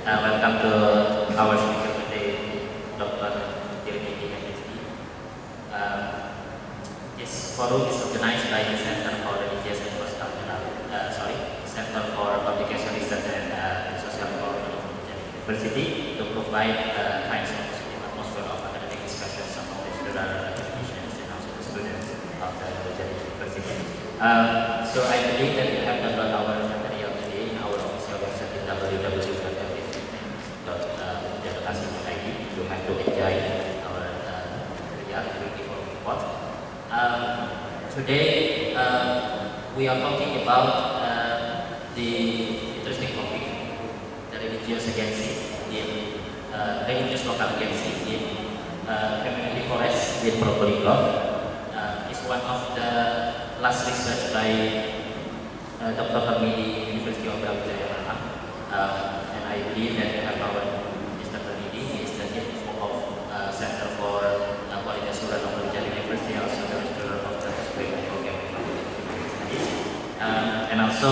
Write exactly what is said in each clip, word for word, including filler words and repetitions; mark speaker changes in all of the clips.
Speaker 1: Uh, welcome to our speaker today, Doctor Dirmiti M S D. Uh, this forum is organized by the Center for Religious and Post-Cultural, uh, sorry, Center for Publication Research and uh, Social Development of Indonesia University to provide uh, kinds of positive atmosphere of academic discussions among the federal academicians and also the students of the Indonesia University. Um, so I believe that you have downloaded our material today in our official website w w w dot l f dot edukasi dot i d. You have to enjoy our uh, material before report. Um, today uh, we are talking about uh, the interesting topic, the religious agency in uh, religious local agency in uh, community forest in Probolinggo. Uh, is one of the last research by uh, Doctor Hamidi, University of Brawijaya Malang, uh, and I believe that we have our Mister Hamidi. He is the dean of uh, Center for uh, Kualitas Surat of Brawijaya University, also the registrar of the Spring Program Studies, uh, and also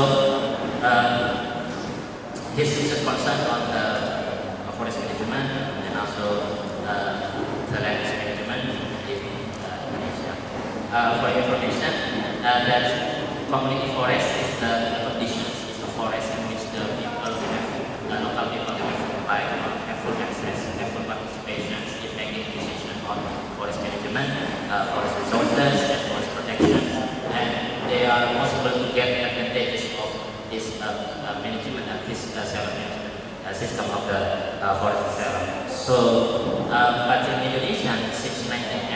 Speaker 1: uh, his research concern on the uh, forest management and also uh, the land use management in uh, Indonesia. Uh, for information, uh, that community forest is the, the conditions, is the forest in which the people have, uh, local people have occupied or have full access, have full participation in making decisions on forest management, uh, forest resources, and forest protection, and they are possible to get advantages of this uh, uh, management and this uh, self-management uh, system of the uh, forest itself. So, uh, but in Indonesia, since nineteen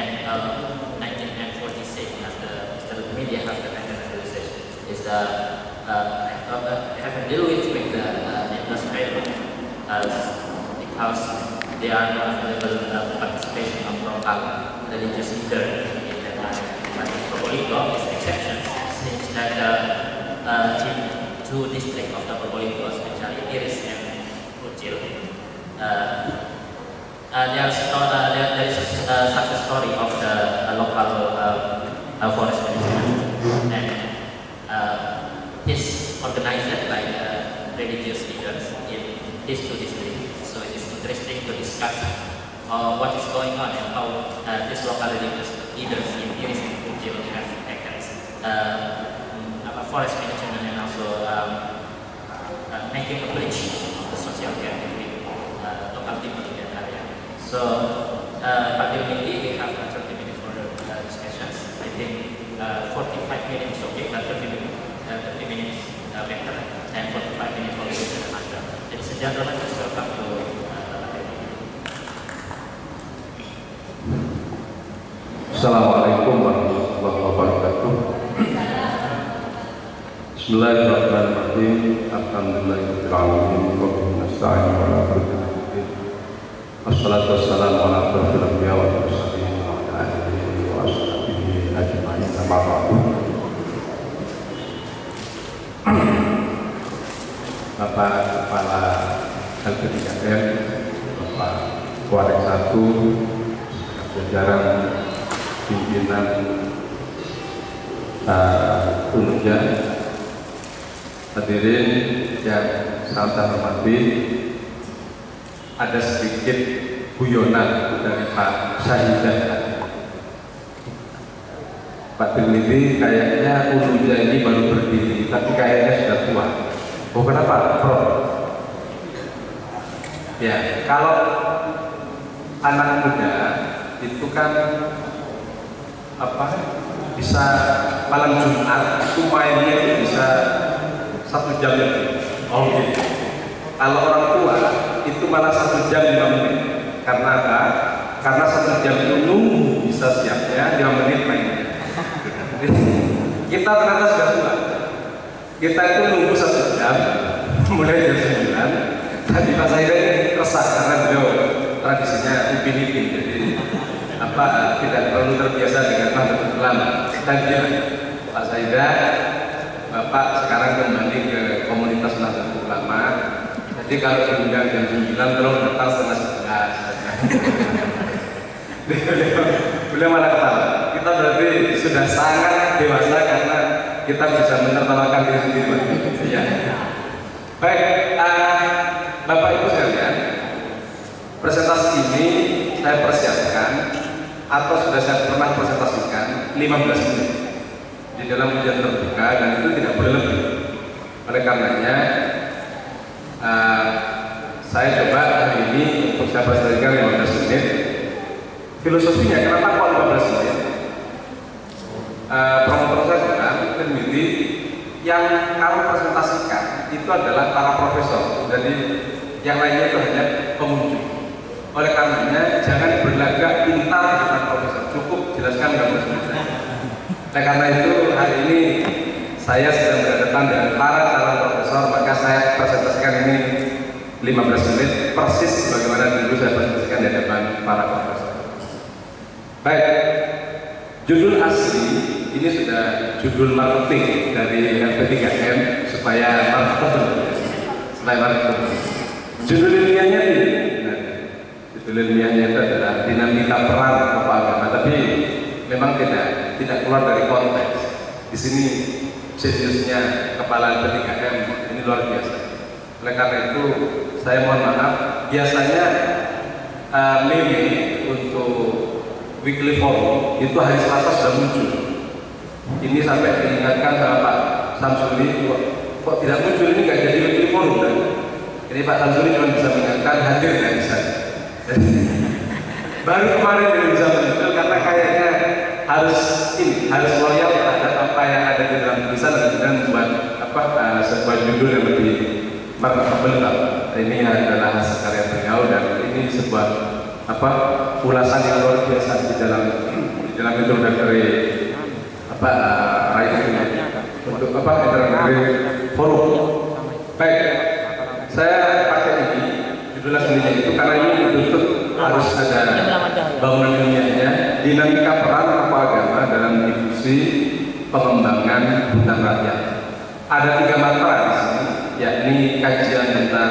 Speaker 1: forty-six, as the media have the analysis, is the uh, uh, have a deal with with the uh, industry uh, because they are not available uh, participation of local religious leaders in the but in Probolinggo is exception, since that uh, uh, in two districts of the Probolinggo, especially Iris and Kucil, uh, uh, there, is, uh, there, there is a uh, success story of the uh, local uh, uh, forest management, and uh, is organized by the religious leaders in these two districts. So it is interesting to discuss uh, what is going on and how uh, these local religious leaders in Iris and Kucil have taken uh, forest management and also um, uh, making a bridge of the social care between uh, local people in that area. So, uh, particularly we have uh, thirty minutes for uh, discussions. I think uh, forty-five minutes okay, but thirty minutes, uh, thirty minutes uh, better, and forty-five minutes for question and answer. Ladies and gentlemen, please welcome to uh,
Speaker 2: Assalamualaikum warahmatullahi wabarakatuh. Bismillahirrahmanirrahim. Alhamdulillahirabbil alamin. Wa bihi nasta'in wa la ilaha Assalatu wassalamu ala asyrafil anbiya wal mursalin wa ala alihi wa ashabihi ajma'in. Amma ba'du. Bapak Kepala L P tiga M, Bapak Kuarek satu, jajaran pimpinan uh, Unja, hadirin yang sangat hormati, ada sedikit guyonan dari Pak Syahidah. Pak Dirmiti kayaknya Unja ini baru berdiri, tapi kayaknya sudah tua. Oh kenapa, Prof? Ya, kalau anak muda itu kan apa bisa malam Jumat itu mainnya itu bisa satu jam lebih. Oh gitu. Kalau orang tua itu malah satu jam lima menit. Karena apa? Karena satu jam itu nunggu bisa siapnya lima menit mainnya. Kita ternyata sudah tua. Kita itu nunggu satu jam mulai jam sembilan. Tadi Pak Saida ini resah karena beliau tradisinya upin-ipin, jadi apa tidak terlalu terbiasa dengan Nahdlatul Ulama. Tadi Pak Saida, Bapak sekarang kembali ke komunitas Nahdlatul Ulama. Jadi kalau diundang jam sembilan tolong datang setengah sebelas. beliau, beliau malah ketawa. Kita berarti sudah sangat dewasa karena kita bisa menertawakan diri sendiri. Ya. Baik, uh, Bapak Ibu sekalian, presentasi ini saya persiapkan atau sudah saya pernah presentasikan lima belas menit di dalam ujian terbuka, dan itu tidak boleh lebih. Oleh karenanya uh, saya coba hari ini untuk saya presentasikan lima belas menit. Filosofinya kenapa kok lima belas menit? Uh, promotor saya bilang, peneliti yang kamu presentasikan itu adalah para profesor, jadi yang lainnya itu hanya pengunjung. Oleh karenanya jangan berlagak pintar di depan profesor, cukup jelaskan lima belas menit saja. Nah, karena itu hari ini saya sedang berhadapan dengan para calon profesor, maka saya presentasikan ini lima belas menit persis sebagaimana dulu saya presentasikan di hadapan para profesor. Baik, judul asli ini sudah judul marketing dari L P tiga M supaya marketing, supaya marketing. Judul ilmiahnya ini, nah, judul ilmiahnya itu adalah dinamika peran tokoh agama, tapi memang tidak tidak keluar dari konteks. Di sini seriusnya kepala L P tiga M ini luar biasa. Oleh karena itu saya mohon maaf, biasanya uh, meme untuk weekly forum itu hari Selasa sudah muncul. Ini sampai diingatkan sama Pak Samsuri, kok, kok tidak muncul, ini nggak jadi weekly forum kan? Ini Pak Samsuri cuma bisa mengingatkan, hadir nggak bisa. Baru kemarin dia bisa muncul karena kayaknya harus ini harus loyal terhadap apa yang ada di dalam tulisan dan kemudian membuat apa uh, sebuah judul yang lebih marketable. Ini adalah hasil karya beliau dan ini sebuah apa ulasan yang luar biasa di dalam di dalam introductory apa uh, writing untuk apa introductory forum. Baik, saya pakai ini judul aslinya itu karena ini ditutup harus ada bangunan ilmiahnya, dinamika peran tokoh agama dalam difusi pengembangan hutan rakyat. Ada tiga matra di sini, yakni kajian tentang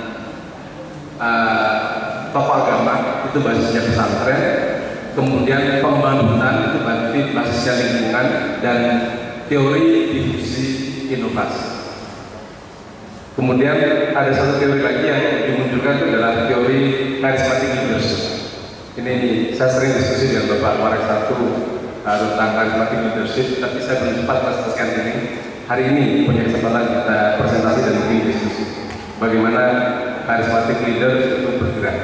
Speaker 2: uh, tokoh agama itu basisnya pesantren, kemudian pembangunan itu basisnya lingkungan, dan teori difusi inovasi. Kemudian ada satu teori lagi yang dimunculkan itu adalah teori charismatic leadership. Ini, ini saya sering diskusi dengan Bapak Waris satu uh, tentang charismatic leadership, tapi saya belum sempat presentasikan ini. Hari ini punya kesempatan kita presentasi dan mungkin diskusi bagaimana charismatic leader itu bergerak.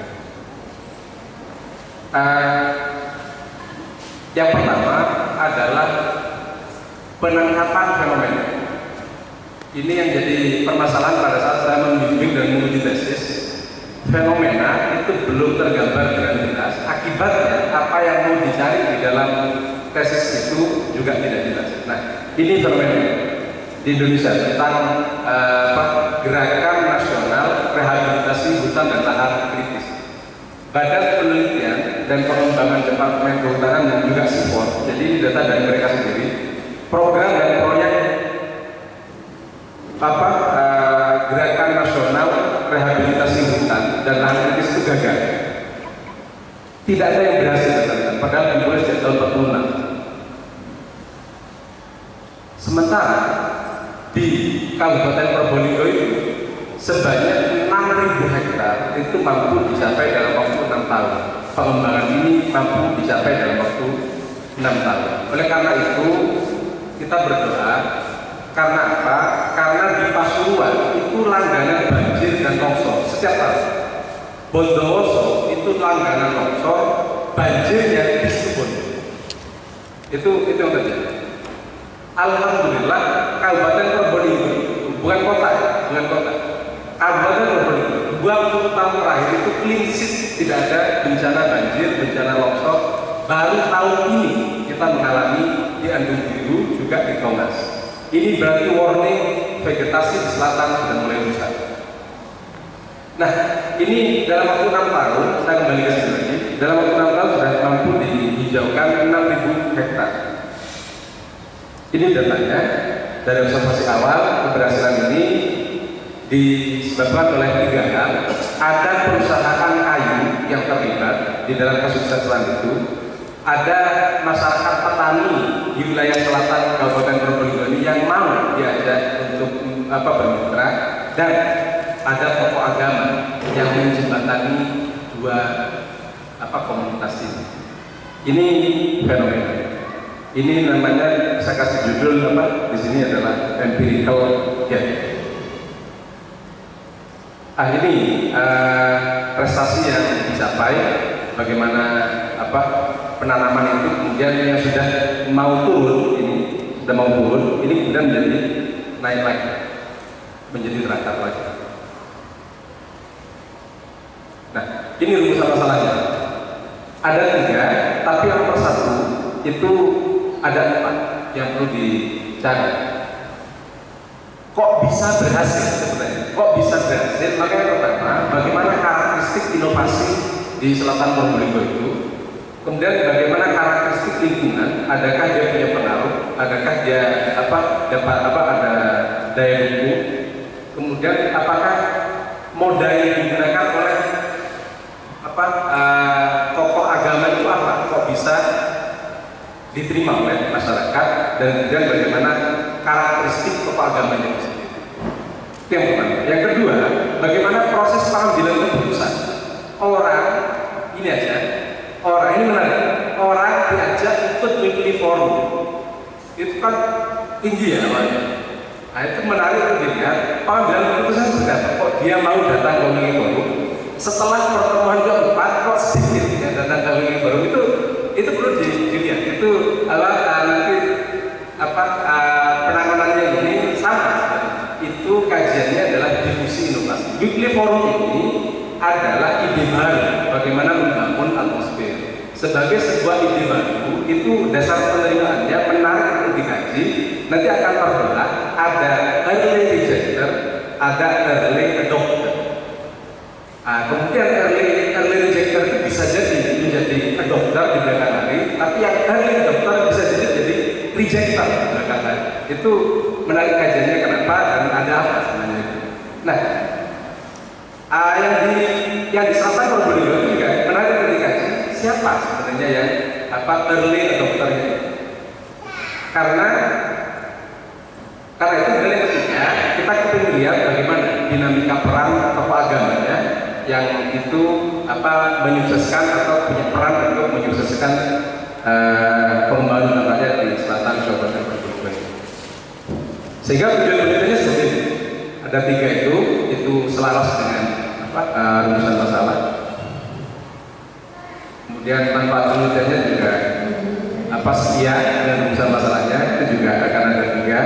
Speaker 2: Uh, yang pertama adalah penangkapan fenomena. Ini yang jadi permasalahan pada saat saya membimbing dan menguji tesis. Fenomena itu belum tergambar dengan jelas. Akibatnya apa yang mau dicari di dalam tesis itu juga tidak jelas. Nah, ini fenomena di Indonesia tentang uh, gerakan nasional rehabilitasi hutan dan lahan kritis. Badan Penelitian dan Pengembangan Departemen Kehutanan dan juga SIPOR, jadi ini data dari mereka sendiri, program dan proyek apa uh, gerakan nasional rehabilitasi hutan dan lahan kritis itu gagal. Tidak ada yang berhasil datang, padahal dimulai sejak tahun empat puluh enam. Sementara di Kabupaten Probolinggo itu sebanyak enam ribu hektar itu mampu dicapai dalam waktu enam tahun. Pengembangan ini mampu dicapai dalam waktu enam tahun. Oleh karena itu kita berdoa. Karena apa? Karena di Pasuruan itu langganan banjir dan longsor setiap tahun. Bondowoso itu langganan longsor, banjirnya di Situbondo. Itu itu yang terjadi. Alhamdulillah Kabupaten Probolinggo, bukan kota, bukan kota. Kabupaten Probolinggo dua puluh tahun terakhir itu clean sheet, tidak ada bencana banjir, bencana longsor. Baru tahun ini kita mengalami di Andung Biru juga di Tongas. Ini berarti warning vegetasi di selatan sudah mulai rusak. Nah, ini dalam waktu enam tahun, saya kembali ke sini lagi. Dalam waktu enam tahun sudah mampu dihijaukan enam ribu hektar. Ini datanya dari observasi awal. Keberhasilan ini disebabkan oleh tiga hal. Ada perusahaan kayu yang terlibat di dalam kesuksesan itu. Ada masyarakat petani di wilayah selatan Kabupaten Probolinggo ini yang mau diajak untuk apa bermitra, dan ada tokoh agama yang menjembatani dua apa komunitas ini. Ini fenomena. Ini namanya, saya kasih judul apa di sini adalah empirical gap. Ah ini uh, prestasi yang dicapai, bagaimana apa penanaman itu kemudian yang sudah mau turun ini sudah mau turun ini kemudian menjadi naik lagi, menjadi terakat lagi. Nah ini rumusan masalahnya. Ada tiga, tapi yang nomor satu itu ada empat yang perlu dicari. Kok bisa berhasil sebenarnya? Kok bisa berhasil? Maka yang pertama, bagaimana karakteristik inovasi di Selatan Probolinggo itu? Kemudian bagaimana karakteristik lingkungan? Adakah dia punya pengaruh? Adakah dia apa dapat apa ada daya dukung? Kemudian apakah moda yang digunakan oleh apa uh, tokoh agama itu apa? Kok bisa diterima oleh masyarakat, dan kemudian bagaimana karakteristik tokoh agamanya itu sendiri. Itu yang pertama. Yang kedua, bagaimana proses pengambilan keputusan. Orang ini aja, orang ini menarik. Orang diajak ikut weekly forum, itu kan tinggi ya awalnya. Nah itu menarik untuk dilihat pengambilan keputusan seperti apa. Kok dia mau datang ke weekly forum? Setelah pertemuan keempat kok sedikit yang datang ke weekly forum itu itu perlu dilihat. Itu apa nanti apa uh, penanganannya ini sama. Itu kajiannya adalah difusi inovasi. Weekly forum ini adalah ide baru bagaimana membangun atmosfer. Sebagai sebuah ide baru itu dasar penerimaannya menarik untuk dikaji. Nanti akan terbelah ada early rejector, ada early adopter. Nah, kemudian early, early rejector itu bisa jadi menjadi adopter di belakang hari, tapi yang early adopter bisa jadi jadi rejector di belakang hari. Itu menarik kajiannya kenapa dan ada apa sebenarnya. Nah, uh, yang di yang di Selatan Probolinggo itu juga menarik untuk dikaji siapa sebenarnya yang apa early adopter ini. Karena karena itu yang ketiga kita ingin lihat bagaimana dinamika peran tokoh agamanya yang itu apa menyukseskan atau punya peran untuk menyukseskan uh, pembangunan rakyat di Selatan Kabupaten Probolinggo. Sehingga tujuan-tujuannya seperti ini. Ada tiga itu, itu selaras dengan apa uh, rumusan masalah. Kemudian manfaat penelitiannya juga apa setia dengan rumusan masalahnya itu juga akan ada tiga.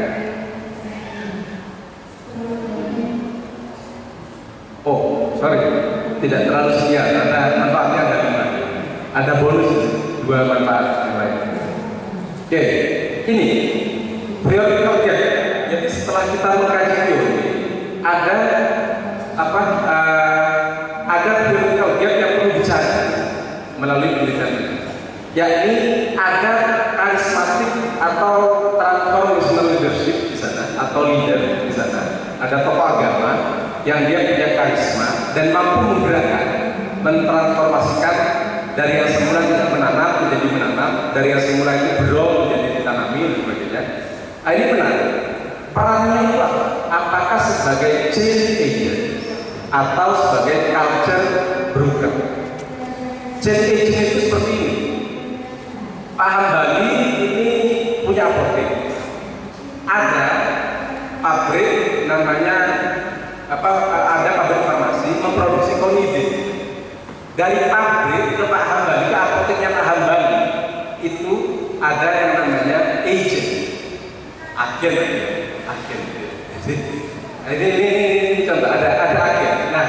Speaker 2: Oh, sorry, tidak terlalu setia karena manfaatnya ada lima. Ada bonus dua manfaat yang lain. Oke, ini theoretical gap. Jadi setelah kita mengkaji teori, ada apa? Uh, ada theoretical gap yang perlu dicari melalui penelitian ini. Yakni ada karismatik atau transformational leadership di sana atau leader di sana. Ada tokoh agama yang dia punya karisma dan mampu menggerakkan, mentransformasikan dari yang semula tidak menanam menjadi menanam, dari yang semula itu belum menjadi ditanami dan sebagainya. Nah, ini benar. Perannya itu apa? Apakah sebagai change agent atau sebagai culture broker? Change agent itu seperti ini. Pak Hambali ini punya apotek. Ada pabrik namanya apa ada pabrik farmasi memproduksi konidin. Dari pabrik ke Pak Hambali, ke apoteknya Pak Hambali itu ada yang namanya agent, agen, agen. Jadi ini, ini, ini contoh ada ada agen. Nah,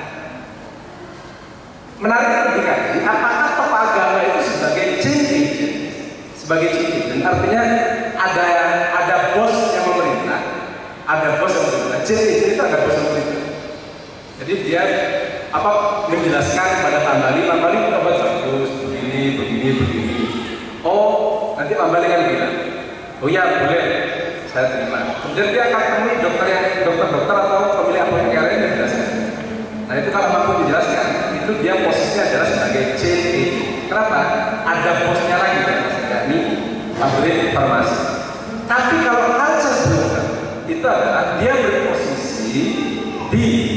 Speaker 2: menarik dikaji apakah tokoh agama itu sebagai change agent, sebagai change agent artinya ada ada bos yang memerintah, ada bos yang memerintah. Change agent itu ada bos yang memerintah. Jadi dia apa menjelaskan pada Pak Hambali, Pak Hambali kita buat bagus, begini, begini, begini. Oh, nanti Pak Hambali kan bilang, oh ya boleh, saya terima. Kemudian dia akan temui dokter yang dokter-dokter atau pemilik apotek yang lain yang menjelaskan. Nah itu kalau mampu dijelaskan, itu dia posisinya adalah sebagai change agent. Kenapa? Ada bosnya lagi kan, yakni pabrik farmasi. Tapi kalau culture broker itu adalah dia berposisi di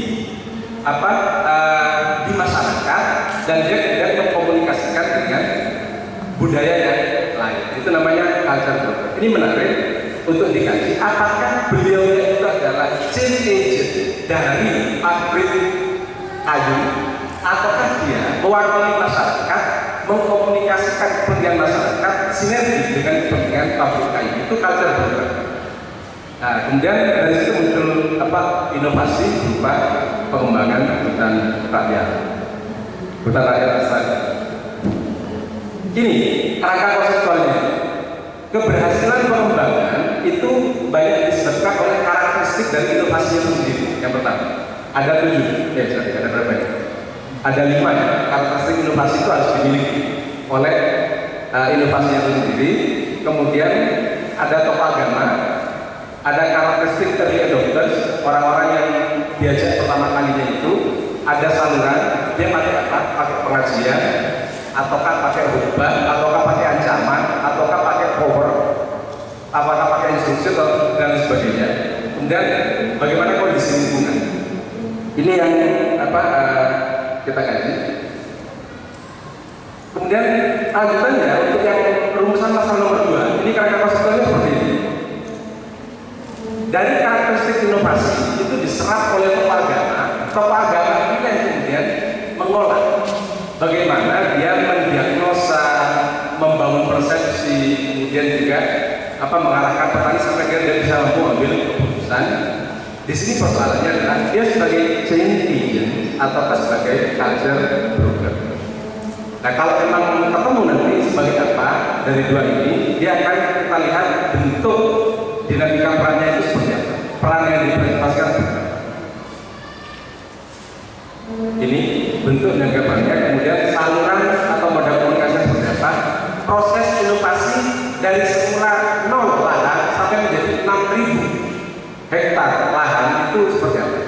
Speaker 2: apa uh, di masyarakat dan dia kemudian mengkomunikasikan dengan budaya yang lain. Itu namanya culture broker. Ini menarik untuk dikaji. Apakah beliau itu adalah change agent dari pabrik kayu, ataukah dia mewakili masyarakat, mengkomunikasikan kepentingan masyarakat sinergi dengan kepentingan pabrik kayu? Itu culture broker. Nah, kemudian dari situ muncul apa inovasi berupa pengembangan hutan rakyat, hutan rakyat lestari. Ini kerangka konseptualnya. Keberhasilan pengembangan itu banyak disebabkan oleh karakteristik dari inovasi itu sendiri. Yang pertama, ada tujuh, ya sorry, ada berapa ya? Ada lima ya. Karakteristik inovasi itu harus dimiliki oleh uh, inovasi itu sendiri. Kemudian ada tokoh agama. Ada karakteristik early adopters, orang-orang yang diajak pertama kalinya itu ada saluran, dia pakai apa? Pakai pengajian, ataukah pakai khutbah, ataukah pakai ancaman, ataukah pakai power, apakah pakai instruksi dan sebagainya. Kemudian bagaimana kondisi lingkungan? Ini yang apa uh, kita kaji. Kemudian lanjutannya untuk yang rumusan masalah nomor dua, ini kerangka konseptualnya seperti ini. Dari karakteristik inovasi itu diserap oleh tokoh agama. Tokoh agama ini yang kemudian mengolah bagaimana dia mendiagnosa, membangun persepsi, kemudian juga apa mengarahkan petani sampai dia bisa mampu ambil keputusan. Di sini persoalannya adalah dia sebagai change agent atau sebagai culture broker. Nah, kalau memang ketemu nanti sebagai apa dari dua ini, dia akan kita lihat bentuk dinamika perannya itu seperti apa, peran yang dipresentasikan seperti apa. Ini bentuk dinamika perannya, kemudian saluran atau modal komunikasi seperti apa, proses inovasi dari semula nol lahan sampai menjadi enam ribu hektar lahan itu seperti apa.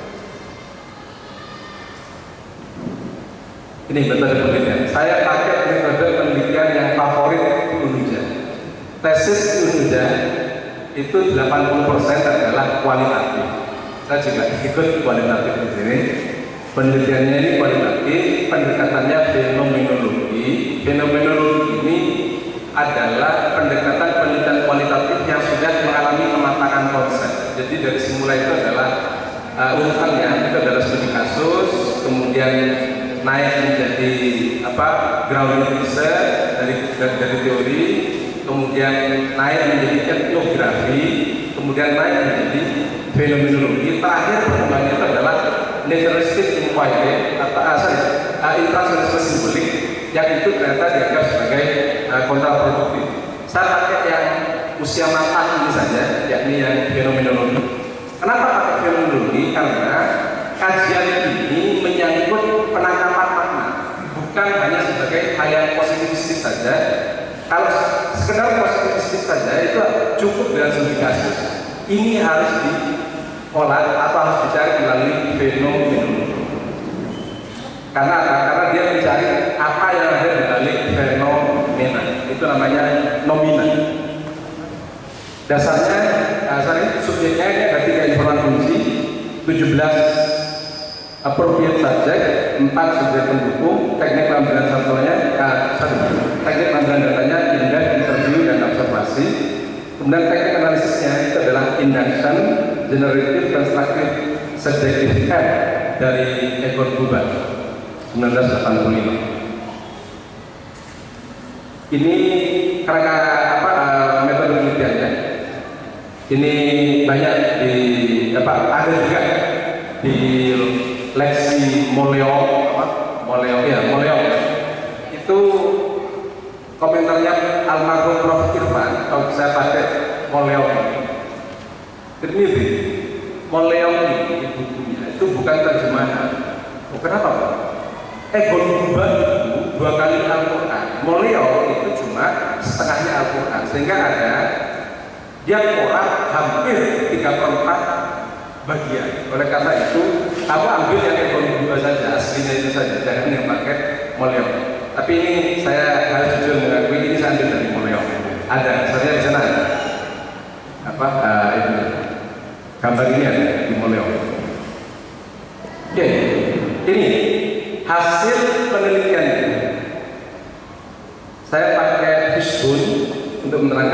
Speaker 2: Ini metode penelitian. Saya pakai metode penelitian yang favorit Unuja. Tesis Unuja itu delapan puluh persen adalah kualitatif. Saya juga ikut kualitatif di sini. Penelitiannya ini kualitatif, pendekatannya fenomenologi. Fenomenologi ini adalah pendekatan penelitian kualitatif yang sudah mengalami kematangan konsep. Jadi dari semula itu adalah uh, urutannya itu adalah studi kasus, kemudian naik menjadi apa grounded research dari dari teori, kemudian naik menjadi etnografi, kemudian naik menjadi fenomenologi. Terakhir perkembangannya itu adalah naturalistic inquiry atau ah, sorry, uh, intrasonical simbolik yang itu ternyata dianggap sebagai uh, kontraproduktif. Saya pakai yang usia matang ini saja, yakni yang fenomenologi. Kenapa pakai fenomenologi? Karena kajian ini menyangkut penangkapan makna, bukan hanya sebagai hal yang positivistik saja. Kalau sekedar positivistik saja itu cukup dengan studi kasus. Ini harus diolah atau harus dicari melalui fenomenologi. Karena apa? Karena dia mencari apa yang ada di balik fenomena. Itu namanya nomina. Dasarnya, uh, sorry, subjeknya ini ada tiga informan kunci, tujuh belas appropriate subject, empat subjek pendukung, teknik pengambilan sampelnya, uh, sorry, teknik pengambilan datanya, indeks, interview, dan observasi. Kemudian teknik analisisnya itu adalah induction, generative, constructive, subjective M dari Egon Bubar seribu sembilan ratus delapan puluh lima. Ini kerangka apa uh, metode penelitiannya. Ini banyak di apa ada juga di Leksi Moleong apa Moleong ya Moleong itu komentarnya almarhum Prof Irfan kalau saya pakai Moleong ini ternyata Moleong ini bukunya itu bukan terjemahan. Oh, kenapa Pak? Egon Bubar itu dua kali Al-Quran, Moleong itu cuma setengahnya Al-Quran, sehingga ada dia korak hampir tiga per empat bagian. Oleh karena itu, kamu ambil yang Egon Bubar saja, aslinya itu saja, jangan yang pakai Moleong. Tapi ini saya harus jujur mengakui ini saya ambil dari Moleong. Ada, saya di sana ada. Apa? Uh, itu gambar ini ada di Moleong. Oke. Okay.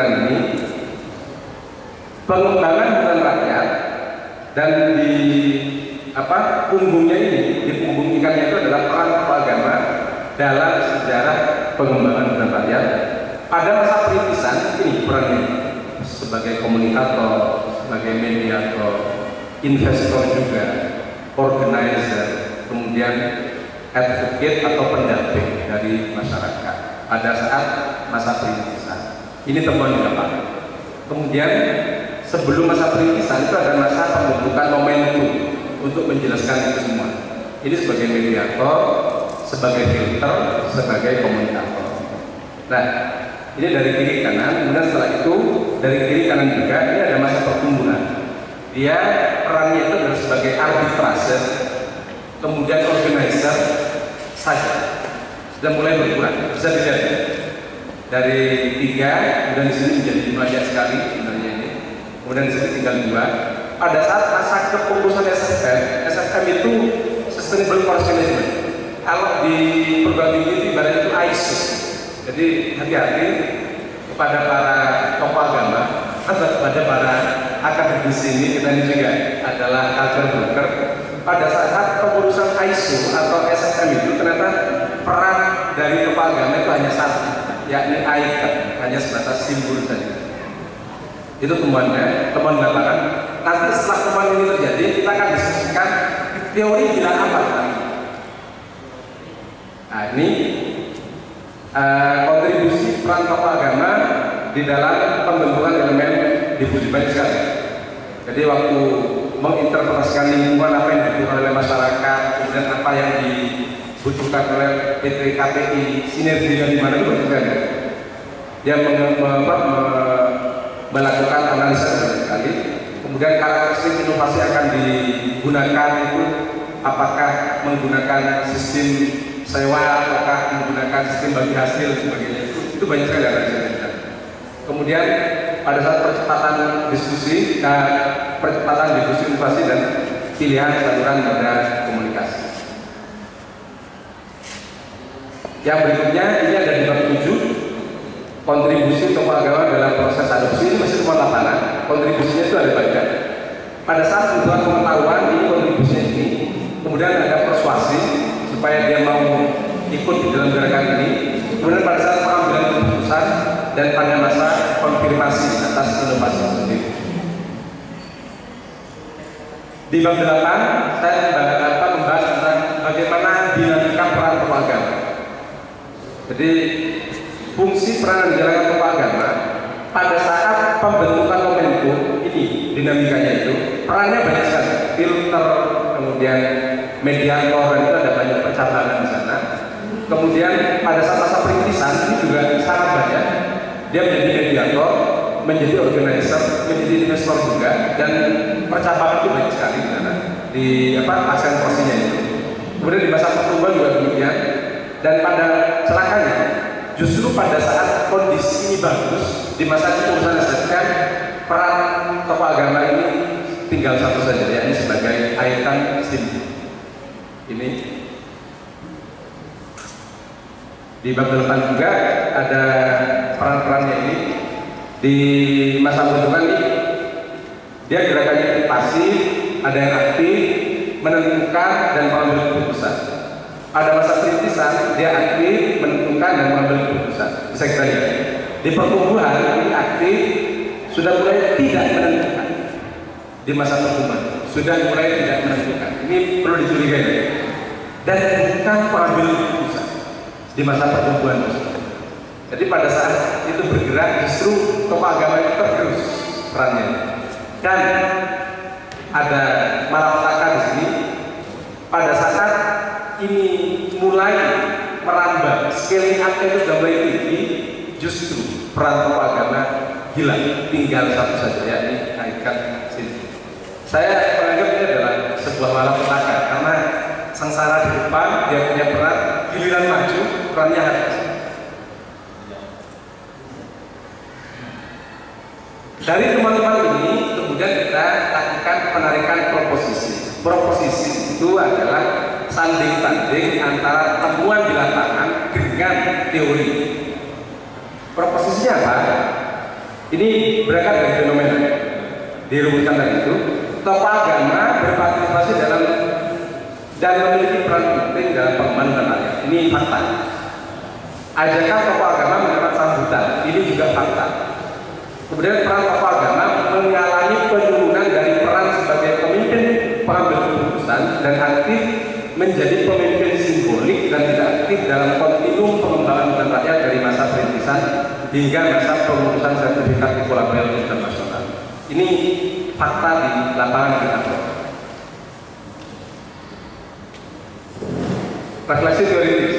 Speaker 2: keterangan ini, pengembangan hutan rakyat dan di apa punggungnya ini, di punggung ikannya itu adalah peran tokoh agama dalam sejarah pengembangan hutan rakyat. Pada masa perintisan ini perannya sebagai komunikator, sebagai mediator, investor juga, organizer, kemudian advocate atau pendamping dari masyarakat pada saat masa perintisan. Ini temuan di lapangan. Kemudian sebelum masa perintisan itu ada masa pembentukan momentum untuk menjelaskan itu semua. Ini sebagai mediator, sebagai filter, sebagai komunikator. Nah, ini dari kiri kanan. Kemudian setelah itu dari kiri kanan juga ini ada masa pertumbuhan. Dia perannya itu adalah sebagai arbitrase, kemudian organizer saja. Sudah mulai berkurang. Bisa dilihat ya? Dari tiga, kemudian di sini menjadi banyak sekali sebenarnya ini. Kemudian di sini tinggal dua. Pada saat masa kepengurusan S F M, S F M itu Sustainable Forest Management. Kalau di perguruan tinggi itu ibaratnya itu I S O. Jadi hati-hati kepada para tokoh agama atau kepada para akademisi ini, kita ini juga adalah culture broker. Pada saat pengurusan I S O atau S F M itu ternyata peran dari tokoh agama itu hanya satu, yakni icon, hanya sebatas simbol saja. Itu temuannya, temuan lapangan. Nanti setelah temuan ini terjadi, kita akan diskusikan teori bilang apa tadi. Nah, ini uh, kontribusi peran tokoh agama di dalam pembentukan elemen difusi banyak sekali. Jadi waktu menginterpretasikan lingkungan apa yang dibutuhkan oleh masyarakat, kemudian apa yang dibutuhkan oleh P T K P I, sinerginya di mana itu banyak sekali. Dia meng, me, me, melakukan analisa banyak sekali. Kemudian karakteristik inovasi akan digunakan itu apakah menggunakan sistem sewa ataukah menggunakan sistem bagi hasil dan sebagainya, itu, itu banyak sekali analisa. Kemudian pada saat percepatan diskusi, nah, percepatan diskusi inovasi dan pilihan saluran pada komunikasi. Yang berikutnya ini ada di bab tujuh, kontribusi tokoh agama dalam proses adopsi. Ini masih temuan lapangan. Kontribusinya itu ada banyak. Pada saat kebutuhan pengetahuan ini kontribusinya ini, kemudian ada persuasi supaya dia mau ikut di dalam gerakan ini. Kemudian pada saat pengambilan keputusan dan pada masa konfirmasi atas inovasi tersebut. Di bab delapan saya akan membahas tentang bagaimana dinamika peran tokoh agama. Jadi fungsi peran yang dijalankan tokoh agama pada saat pembentukan momentum ini, dinamikanya itu perannya banyak sekali. Filter, kemudian mediator, dan itu ada banyak percabangan di sana. Kemudian pada saat masa perintisan ini juga sangat banyak. Dia menjadi mediator, menjadi organizer, menjadi investor juga, dan percabangan itu banyak sekali di sana. Di apa aksen porsinya itu. Kemudian di masa pertumbuhan juga demikian. Dan pada celakanya, justru pada saat kondisi ini bagus, di masa kepengurusan S F M, peran tokoh agama ini tinggal satu saja, yakni sebagai icon simbol. Ini di bab delapan juga ada peran-perannya ini. Di masa pembentukan ini dia gerakannya pasif, ada yang aktif, menentukan dan mengambil keputusan. Pada masa perintisan dia aktif, menentukan dan mengambil keputusan. Bisa kita lihat di pertumbuhan ini aktif, sudah mulai tidak menentukan. Di masa pertumbuhan sudah mulai tidak menentukan. Ini perlu dicurigai dan bukan pengambil keputusan di masa pertumbuhan tersebut. Jadi pada saat itu bergerak justru tokoh agama itu tergerus perannya. Dan ada malapetaka di sini pada saat ini mulai merambah, scaling up itu sudah mulai tinggi, justru peran tokoh agama hilang, tinggal satu saja, yakni icon sini. Saya menganggap ini adalah sebuah malapetaka karena sengsara di depan dia punya peran, giliran maju perannya habis. Dari teman-teman ini kemudian kita lakukan penarikan proposisi. Proposisi itu adalah sanding-tanding antara temuan di lapangan dengan teori. Proposisinya apa? Ini berangkat dari fenomena dirumuskan tadi itu, tokoh agama berpartisipasi dalam dan memiliki peran penting dalam pengembangan rakyat. Ini fakta. Ajakan tokoh agama mendapat sambutan, ini juga fakta. Kemudian peran tokoh agama mengalami penurunan dari peran sebagai pemimpin pengambil keputusan dan aktif menjadi pemimpin simbolik dan tidak aktif dalam kontinum pengembangan hutan rakyat dari masa perintisan hingga masa pengurusan sertifikat kolaborasi internasional. Ini fakta di lapangan kita. Refleksi teoritis.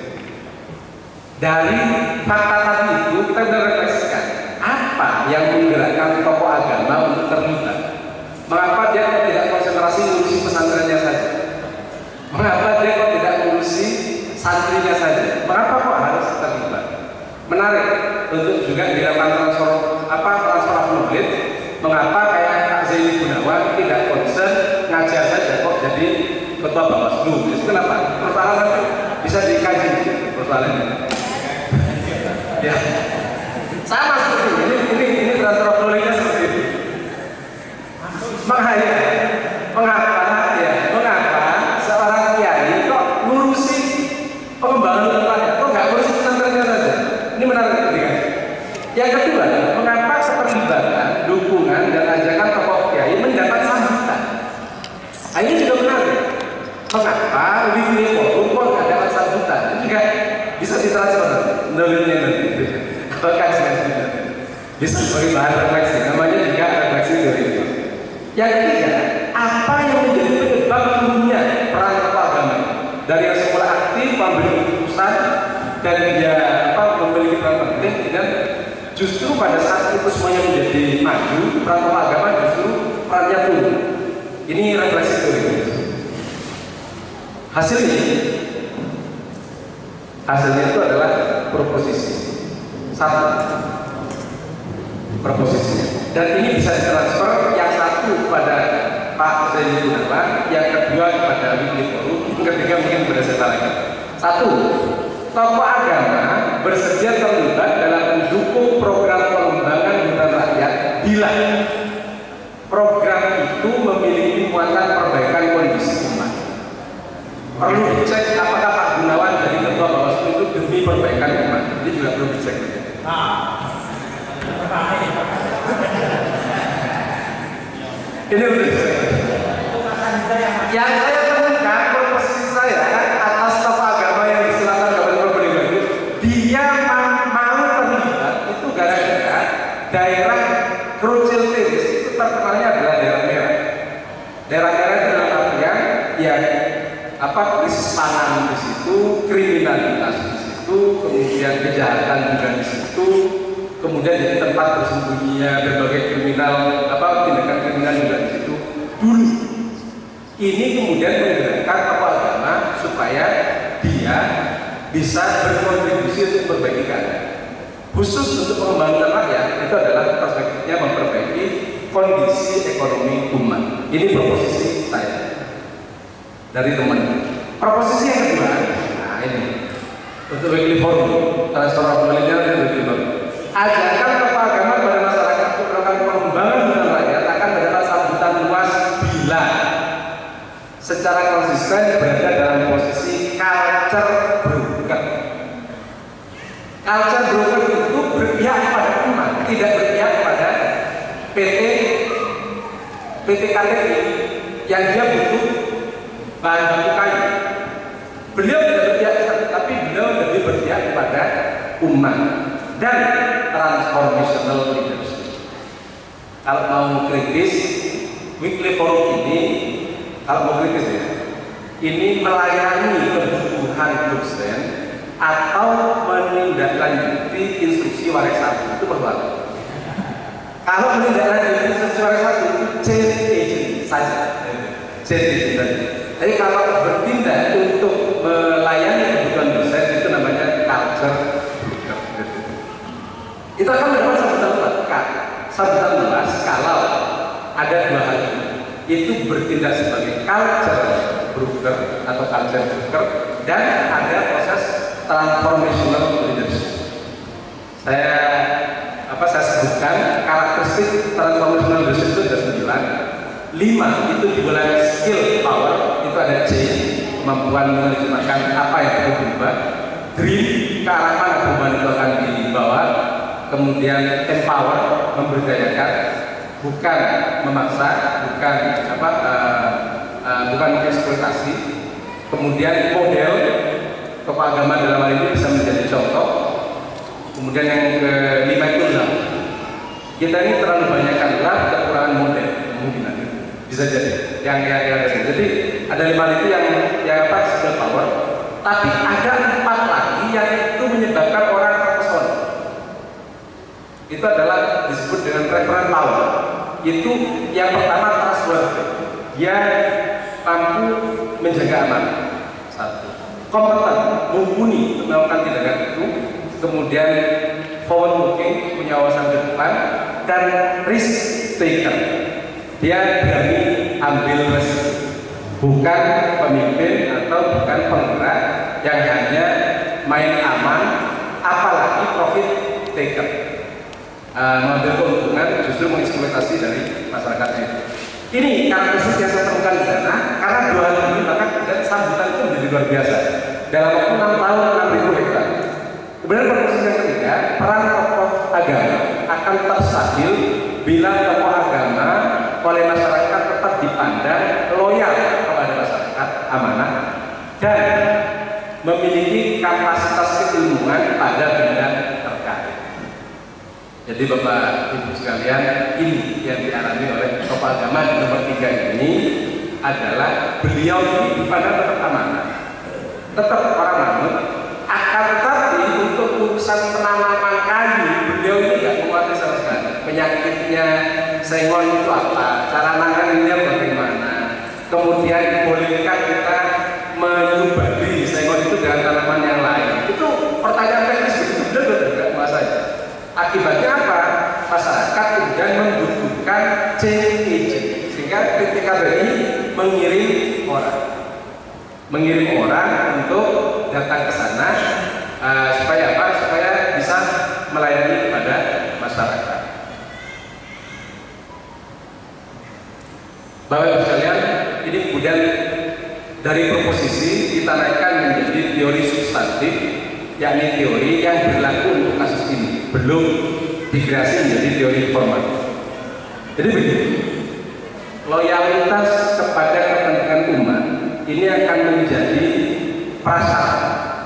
Speaker 2: Dari fakta tadi itu kita sudah refleksikan apa yang menggerakkan tokoh agama untuk terlibat. Mengapa dia tidak konsentrasi mengurusi pesantrennya saja? Mengapa dia kok tidak mengurusi santrinya saja? Mengapa kok harus terlibat? Menarik untuk juga dilakukan transfer apa transfer of knowledge. Mengapa kayak Kak Zaini Gunawan tidak konsen ngajar saja kok jadi ketua Bawaslu? Itu kenapa? Persoalan bisa dikaji persoalannya. Ya, sama seperti ini. Ini ini transfer of knowledge seperti itu. Makanya mengapa ya? Mengapa seorang kiai kok ngurusi pengembangan rakyat? Kok nggak ngurusi pesantrennya saja? Ini menarik ketika. Yang kedua, mengapa keterlibatan, dukungan dan ajakan tokoh kiai mendapat sambutan? Nah, ini juga menarik. Mengapa weekly forum kok nggak dapat sambutan? Itu juga bisa ditransfer knowledge-nya nanti. Bahkan bisa sebagai bahan refleksi. Namanya juga refleksi dari itu. Yang ketiga, apa yang menjadi penyebab turunnya peran tokoh agama dari yang semula aktif mengambil keputusan dan dia apa memiliki peran penting dan justru pada saat itu semuanya menjadi maju, peran tokoh agama justru perannya turun. Ini refleksi teoritis. Hasilnya, hasilnya itu adalah proposisi satu, proposisinya. Dan ini bisa ditransfer yang satu kepada Pak Zaini Gunawan, yang kedua kepada Weekly Forum, yang ketiga mungkin kepada saya lagi. Satu, tokoh agama bersedia terlibat dalam mendukung program pengembangan hutan rakyat bila program itu memiliki muatan perbaikan kondisi umat. Perlu dicek apakah Pak Gunawan dari ketua Bawaslu itu demi perbaikan umat. Ini juga perlu dicek. Ini udah yang saya temukan proposisi saya atas tokoh agama yang disilakan Kabupaten Probolinggo, dia mau terlibat itu gara-gara daerah kerucil tiris itu terkenalnya adalah daerah merah. Daerah merah itu dalam artian ya apa krisis pangan di situ, kriminalitas di situ, kemudian kejahatan juga di situ. Kemudian jadi tempat bersembunyinya berbagai kriminal, apa tindakan kriminal juga di situ dulu. Ini kemudian menggerakkan tokoh agama supaya dia bisa berkontribusi untuk memperbaiki keadaan. Khusus untuk pengembangan rakyat itu adalah perspektifnya memperbaiki kondisi ekonomi umat. Ini proposisi saya dari teman. Proposisi yang kedua, nah ini untuk Weekly Forum, transfer of knowledge-nya dan Weekly Forum. Ajakan tokoh agama pada masyarakat untuk melakukan pengembangan hutan rakyat akan mendapat sambutan luas bila secara konsisten berada dalam posisi culture broker. Culture broker itu berpihak pada umat, tidak berpihak pada P T P T K T I yang dia butuh bahan baku kayu. Beliau tidak berpihak, tapi beliau lebih berpihak kepada umat dan transformational leadership. Kalau mau kritis, Weekly Forum ini, kalau mau kritis ya, ini melayani kebutuhan dosen atau menindaklanjuti instruksi waris satu itu persoalan. Kalau menindaklanjuti instruksi waris satu itu change agent saja, change agent saja. Jadi kalau bertindak untuk melayani kebutuhan dosen itu namanya culture. Itu akan mendapat sambutan lekat, sambutan luas kalau ada dua hal ini. Itu bertindak sebagai culture broker atau culture broker dan ada proses transformational leadership. Saya apa saya sebutkan karakteristik transformational leadership itu ada sembilan. Lima itu di bulan skill power itu ada C, kemampuan menerjemahkan apa yang perlu berubah. Dream, ke arah mana perubahan itu akan dibawa. Kemudian empower, memberdayakan, bukan memaksa, bukan apa, uh, uh, bukan mengeksploitasi. Kemudian model, tokoh agama dalam hal ini bisa menjadi contoh. Kemudian yang kelima itu love. Kita ini terlalu banyak kan love, kekurangan model, mungkin nanti bisa jadi. Yang yang yang jadi ada lima itu yang yang apa skill power. Tapi ada empat lagi yang itu menyebabkan orang terpesona. Itu adalah disebut dengan referent power. Itu yang pertama trustworthy. Dia mampu menjaga aman. Satu. Kompeten, mumpuni untuk melakukan tindakan itu. Kemudian forward looking, punya wawasan ke depan, dan risk taker. Dia berani ambil resiko. Bukan pemimpin atau bukan penggerak yang hanya main aman, apalagi profit taker. Uh, mengambil keuntungan justru mengeksploitasi dari masyarakatnya. Ini karakteristik yang saya temukan di sana, karena dua hal ini maka dan sambutan itu menjadi luar biasa. Dalam waktu enam tahun enam ribu hektar. Kemudian posisi yang ketiga, peran tokoh agama akan tetap stabil bila tokoh agama oleh masyarakat tetap dipandang loyal kepada masyarakat, amanah, dan memiliki kapasitas keilmuan pada bidang terkait. Jadi Bapak Ibu sekalian, ini yang dialami oleh tokoh agama di nomor tiga ini adalah beliau ini dipandang tetap amanah, tetap orang manut, akan tetapi untuk urusan penanaman kayu beliau ini tidak menguasai sama sekali. Penyakitnya sengon itu apa, cara nanganinya bagaimana, kemudian bolehkah kita menyubadi sengon itu dengan tanaman yang lain, itu pertanyaan teknis begitu benar tidak menguasai. Akibatnya apa? Masyarakat kemudian membutuhkan change agent, sehingga P T K B I mengirim orang mengirim orang untuk datang ke sana uh, supaya apa? Supaya bisa melayani kepada masyarakat. Bapak Ibu sekalian, ini kemudian dari proposisi kita naikkan menjadi teori substantif, yakni teori yang berlaku untuk kasus ini, belum dikreasi menjadi teori formal. Jadi begini, loyalitas kepada kepentingan umat ini akan menjadi prasyarat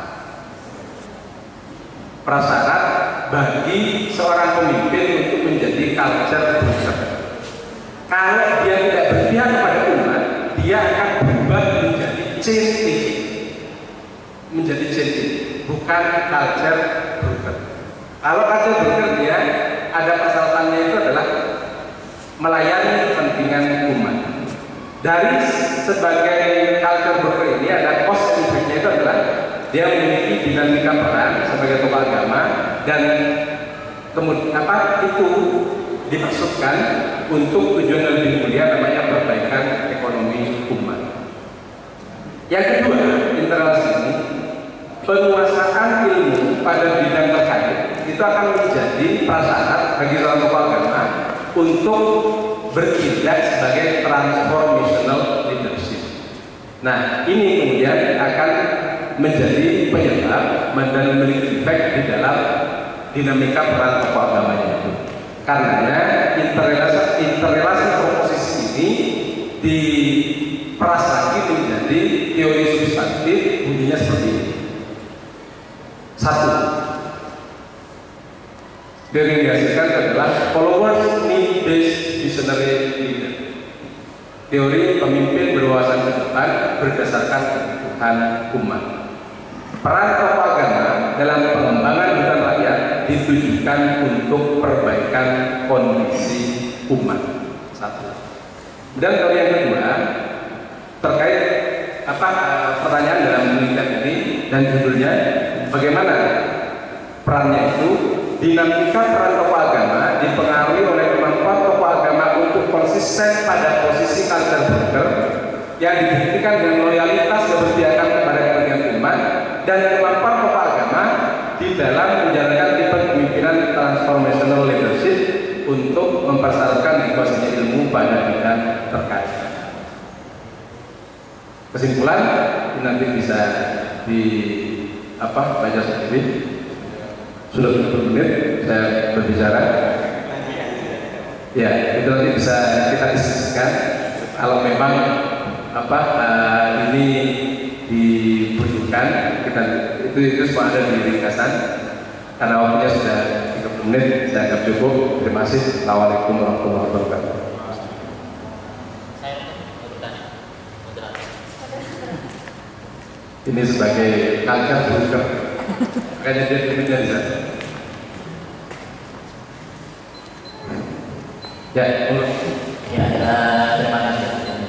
Speaker 2: prasyarat bagi seorang pemimpin untuk menjadi culture breaker. Kalau dia tidak berpihak kepada umat, dia akan berubah menjadi change agent, menjadi change agent, bukan culture breaker. Kalau culture breaker dia ada pasalnya itu adalah melayani kepentingan umat. Dari sebagai culture broker ini ada cost effect-nya itu adalah dia memiliki dinamika peran sebagai tokoh agama dan kemudian apa itu dimaksudkan untuk tujuan yang lebih mulia, namanya perbaikan ekonomi umat. Yang kedua, internal ini penguasaan ilmu pada bidang terkait itu akan menjadi prasyarat bagi seorang tokoh agama untuk bertindak sebagai transformational leadership. Nah, ini kemudian akan menjadi penyebab dan memiliki efek di dalam dinamika peran tokoh agamanya itu. Karenanya interrelasi, interrelasi proposisi ini diperas lagi menjadi teori substantif, bunyinya seperti ini. Satu, teori yang dihasilkan adalah followers need based visionary leader. Teori pemimpin berwawasan ke depan berdasarkan kebutuhan umat. Peran tokoh agama dalam pengembangan hutan rakyat ditujukan untuk perbaikan kondisi umat. Satu. Dan teori yang kedua terkait apa pertanyaan dalam penelitian ini dan judulnya bagaimana perannya itu. Dinamika peran tokoh agama dipengaruhi oleh kemampuan tokoh agama untuk konsisten pada posisi culture breaker yang dibuktikan dengan loyalitas keberpihakan kepada kepentingan umat dan kemampuan tokoh agama di dalam menjalankan tipe kepemimpinan transformational leadership. untuk mempersyaratkan bahwasanya ilmu pada bidang terkait. Kesimpulan ini nanti bisa di apa baca sendiri. Sudah tiga puluh menit saya berbicara. Ya, itu nanti bisa kita diskusikan. Kalau memang apa uh, ini dibutuhkan, kita itu itu semua ada di ringkasan. Karena waktunya sudah tiga puluh menit, saya anggap cukup. Terima kasih. Assalamualaikum warahmatullahi wabarakatuh. Ini sebagai kanker bukan, makanya dia demikian di sana. Ya,
Speaker 1: ya, uh, terima kasih.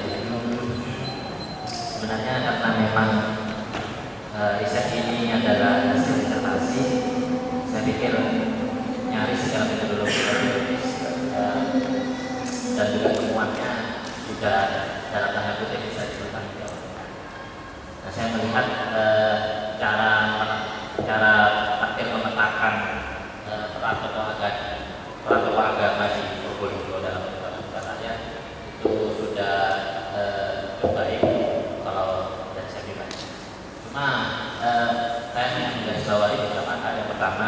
Speaker 1: Sebenarnya karena memang uh, riset ini adalah hasil disertasi, saya pikir nyaris secara metodologi uh, dan juga temuannya juga dalam tanda kutip bisa dipertanggungjawabkan. Nah, saya melihat uh, cara cara takdir memetakan uh, peran tokoh agama, peran tokoh agama di Probolinggo dalam perkembangan saya itu sudah uh, cukup baik kalau dari saya pribadi. Cuma uh, saya ingin menggarisbawahi beberapa hal. Yang pertama,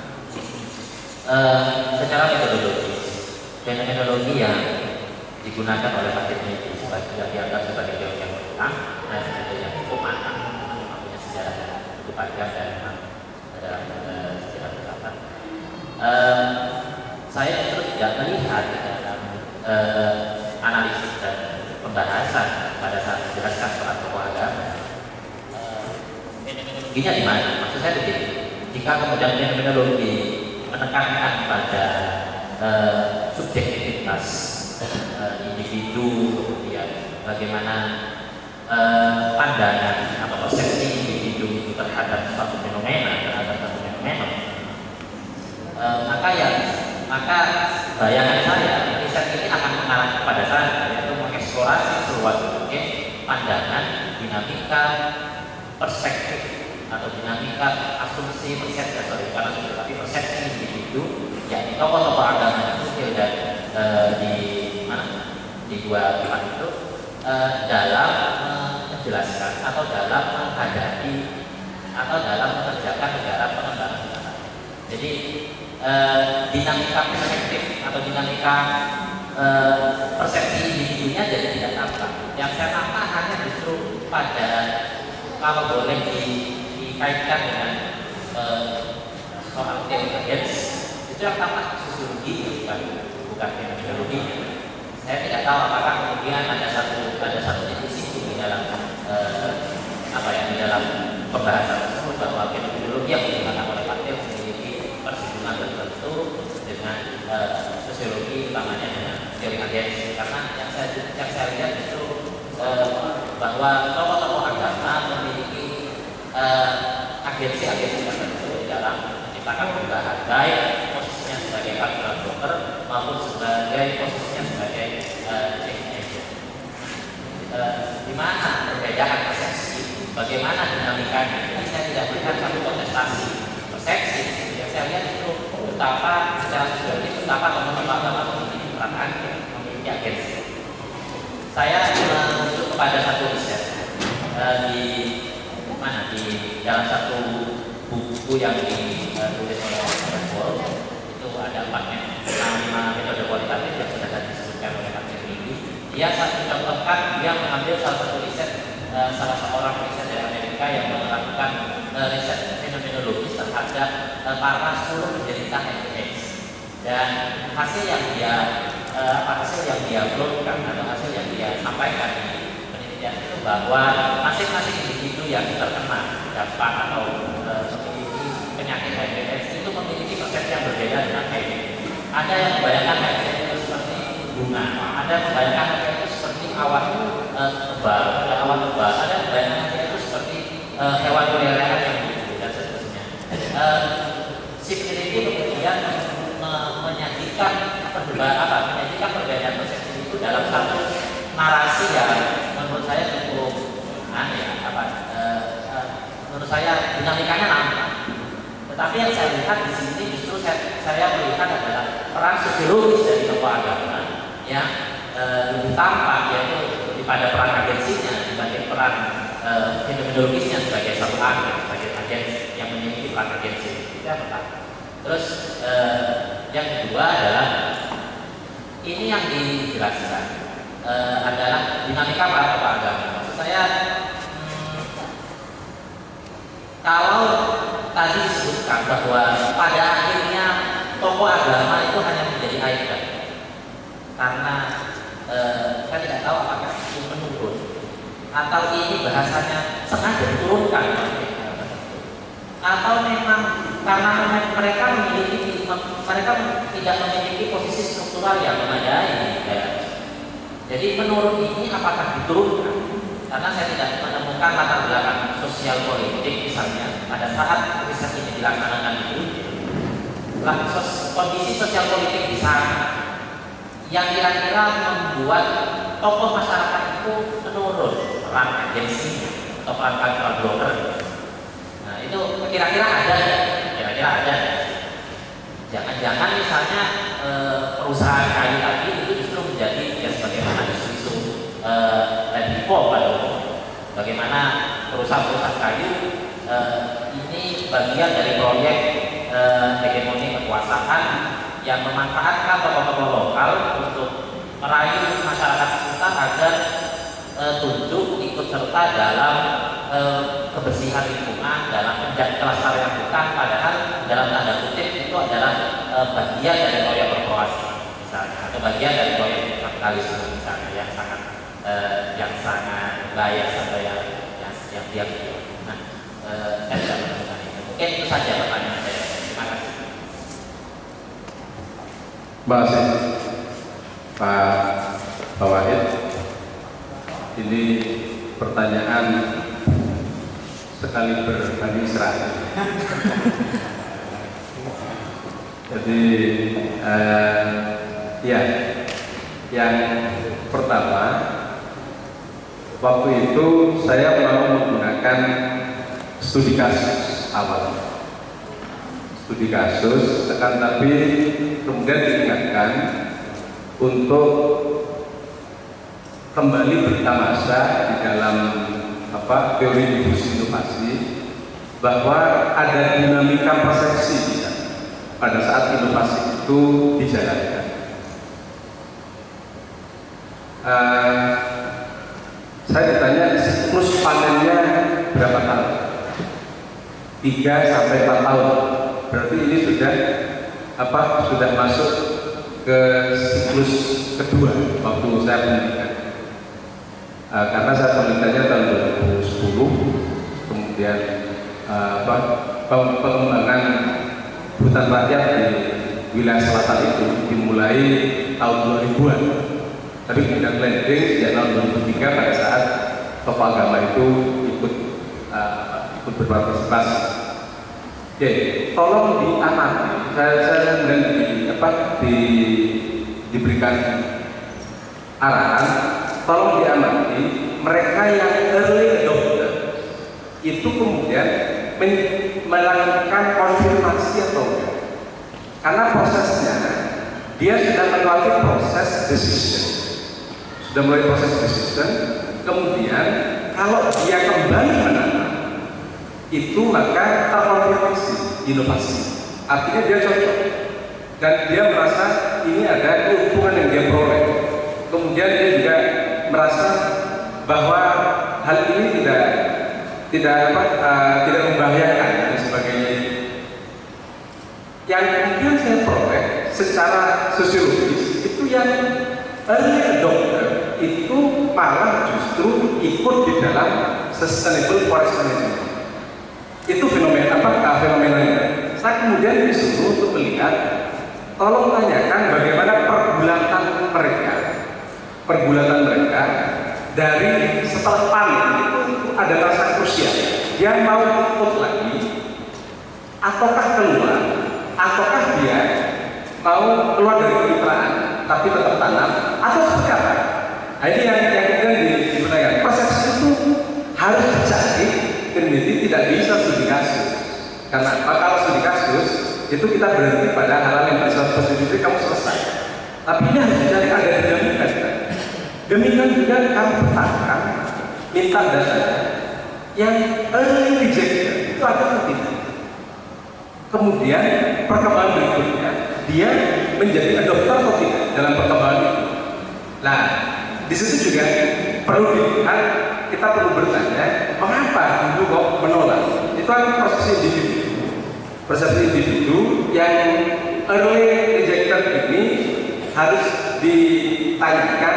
Speaker 1: uh, secara metodologi, metodologi yang digunakan oleh Fakir ini sebagai yang dianggap sebagai teori yang berkembang dan sebagai yang cukup matang, memang punya sejarah yang cukup panjang dan memang dalam uh, sejarah berkembang. Uh, saya terus tidak melihat dalam uh, analisis dan pembahasan pada saat menjelaskan soal tokoh agama. Uh, metodologinya di mana? Maksud saya begini, jika kemudian metodologi menekankan pada uh, subjektivitas uh, individu, kemudian bagaimana uh, pandangan atau persepsi individu itu terhadap suatu fenomena, terhadap suatu fenomena, uh, maka yang maka bayangan saya riset ini akan mengarah kepada sana, yaitu mengeksplorasi seluas mungkin pandangan, dinamika, perspektif atau dinamika asumsi persepsi atau bukan tapi persepsi individu, yakni tokoh-tokoh agama itu dan e, di mana di dua pihak itu e, dalam menjelaskan atau dalam menghadapi atau dalam mengerjakan negara pengembangan negara. Jadi e, dinamika perspektif atau dinamika e, persepsi individunya jadi tidak tampak. Yang saya tampak hanya justru pada kalau boleh di dikaitkan dengan uh, soal teori agens, itu yang tampak sosiologi bukan bukan metodologi. Saya tidak tahu apakah kemudian ada satu ada satu titik di dalam uh, apa ya di dalam pembahasan tersebut bahwa metodologi yang digunakan oleh Fakir memiliki persinggungan tertentu dengan uh, sosiologi, utamanya dengan teori agens. Karena yang saya yang saya lihat justru uh, bahwa tokoh-tokoh agama memiliki Uh, agensi-agensi tertentu di dalam menciptakan perubahan, baik posisinya sebagai cultural broker maupun sebagai posisinya sebagai uh, change agent. Uh, di mana perbedaan persepsi, bagaimana dinamikanya? Jadi saya tidak melihat satu kontestasi persepsi. Yang saya lihat itu betapa secara sosiologis betapa teman-teman agama memiliki peran memiliki agensi. Saya merujuk kepada satu riset uh, di mana di dalam satu buku yang ditulis oleh Paul itu ada empat lima metode kualitatif yang sudah tadi disebutkan oleh Pak ini. Dia satu contohkan dia mengambil salah satu riset uh, salah seorang riset dari Amerika yang melakukan uh, riset fenomenologis terhadap uh, para sepuluh penderita H I V AIDS, dan hasil yang dia uh, apa hasil yang dia uploadkan atau hasil yang dia sampaikan di penelitian itu bahwa masing-masing individu yang terkena dampak atau e, memiliki penyakit H I V AIDS itu memiliki persepsi yang berbeda dengan H I V. Ada yang membayangkan H I V itu seperti bunga, ada yang membayangkan H I V itu seperti awan e, tebal, ada awan tebal, ada yang membayangkan H I V itu seperti e, hewan peliharaan yang lucu dan seterusnya. E, si peneliti kemudian me, menyajikan perbedaan apa? Menyajikan perbedaan persepsi itu dalam satu narasi yang menurut saya cukup aneh ya, apa? E, menurut saya dinamikanya nampak, tetapi yang saya lihat di sini justru saya, saya melihat adalah peran sosiologis dari tokoh agama yang eh, lebih tampak, yaitu daripada peran agensinya dibanding peran eh, fenomenologisnya sebagai satu agen, sebagai agen yang memiliki peran agensi. Itu yang pertama. Terus eh, yang kedua adalah ini yang dijelaskan eh, adalah dinamika para tokoh agama. Maksud saya, hmm, kalau tadi disebutkan bahwa pada akhirnya tokoh agama itu hanya menjadi ikon, karena eh, saya tidak tahu apakah itu menurun atau ini bahasanya sengaja diturunkan, atau memang karena mereka memiliki mereka tidak memiliki posisi struktural yang memadai. Ya. Jadi menurut ini apakah diturunkan? Karena saya tidak menemukan latar belakang sosial politik misalnya pada saat riset ini dilaksanakan itu, kondisi sosial politik di sana yang kira-kira membuat tokoh masyarakat itu menurun peran agensinya atau peran cultural blocker. Nah itu kira-kira ada, kira-kira ada. Jangan-jangan misalnya e, perusahaan kayu tadi itu justru menjadi ya sebagaimana isu-isu e, tadi pop atau bagaimana perusahaan-perusahaan kayu e, ini bagian dari proyek e, hegemoni kekuasaan yang memanfaatkan tokoh-tokoh lokal untuk merayu masyarakat sekitar agar e, tunduk ikut serta dalam e, kebersihan lingkungan, dalam kelestarian hutan, padahal dalam tanda kutip itu adalah e, bagian dari proyek korporasi misalnya, atau bagian dari proyek kapitalisme misalnya yang sangat e, yang sangat bias atau yang yang yang dia. Nah, e, saya tidak menemukan itu. Mungkin itu saja pertanyaan saya. Terima kasih.
Speaker 2: Masih Pak Pak Wahid, ini pertanyaan sekali berbani Israel. Jadi eh, ya, yang pertama, waktu itu saya mau menggunakan studi kasus awal, studi kasus, akan tapi kemudian diingatkan untuk kembali bertamasa di dalam apa teori difusi inovasi, bahwa ada dinamika persepsi ya, pada saat inovasi itu dijalankan. Uh, saya ditanya siklus panennya berapa tahun? tiga sampai empat tahun. Berarti ini sudah apa? Sudah masuk ke siklus kedua waktu saya penelitian. Uh, karena saya penelitiannya tahun dua ribu sepuluh, kemudian uh, apa, pengembangan hutan rakyat di wilayah selatan itu dimulai tahun dua ribuan, tapi kemudian landing sejak tahun dua ribu tiga pada saat tokoh agama itu ikut uh, ikut berpartisipasi. Oke, tolong diamati. Saya saya kemudian di, apa, di, diberikan arahan. Tolong diamati, mereka yang early adopter itu kemudian melakukan konfirmasi atau enggak, karena prosesnya dia sudah melewati proses decision, sudah mulai proses decision, kemudian kalau dia kembali menanam itu maka terkonfirmasi inovasi, artinya dia cocok dan dia merasa ini ada keuntungan yang dia peroleh, kemudian dia juga merasa bahwa hal ini tidak tidak apa uh, tidak membahayakan dan sebagainya. Yang kemudian saya peroleh secara sosiologis itu yang early adopter itu malah justru ikut di dalam sustainable forest management. Itu fenomena apa? Fenomenanya. Saya kemudian disuruh untuk melihat, tolong tanyakan bagaimana pergulatan mereka. Pergulatan mereka dari setelah panen itu ada rasa krusial. Dia mau ikut lagi, ataukah keluar, ataukah dia mau keluar dari kemitraan tapi tetap tanam, atau seperti apa? Nah, ini yang yang kemudian dipertanyakan. Persepsi itu harus dicari, dan ini tidak bisa studi kasus. Karena apa? Kalau studi kasus itu kita berhenti pada hal-hal yang bersifat positif, kamu selesai. Tapi ini harus dicari ada dinamika. Demikian juga kamu pertahankan, minta datanya yang early rejection itu ada atau tidak. Kemudian perkembangan berikutnya dia menjadi adopter atau tidak dalam perkembangan itu. Nah, di situ juga perlu dilihat, kita perlu bertanya, mengapa dulu kok menolak? Itu kan proses individu. Proses individu yang early rejected ini harus ditanyakan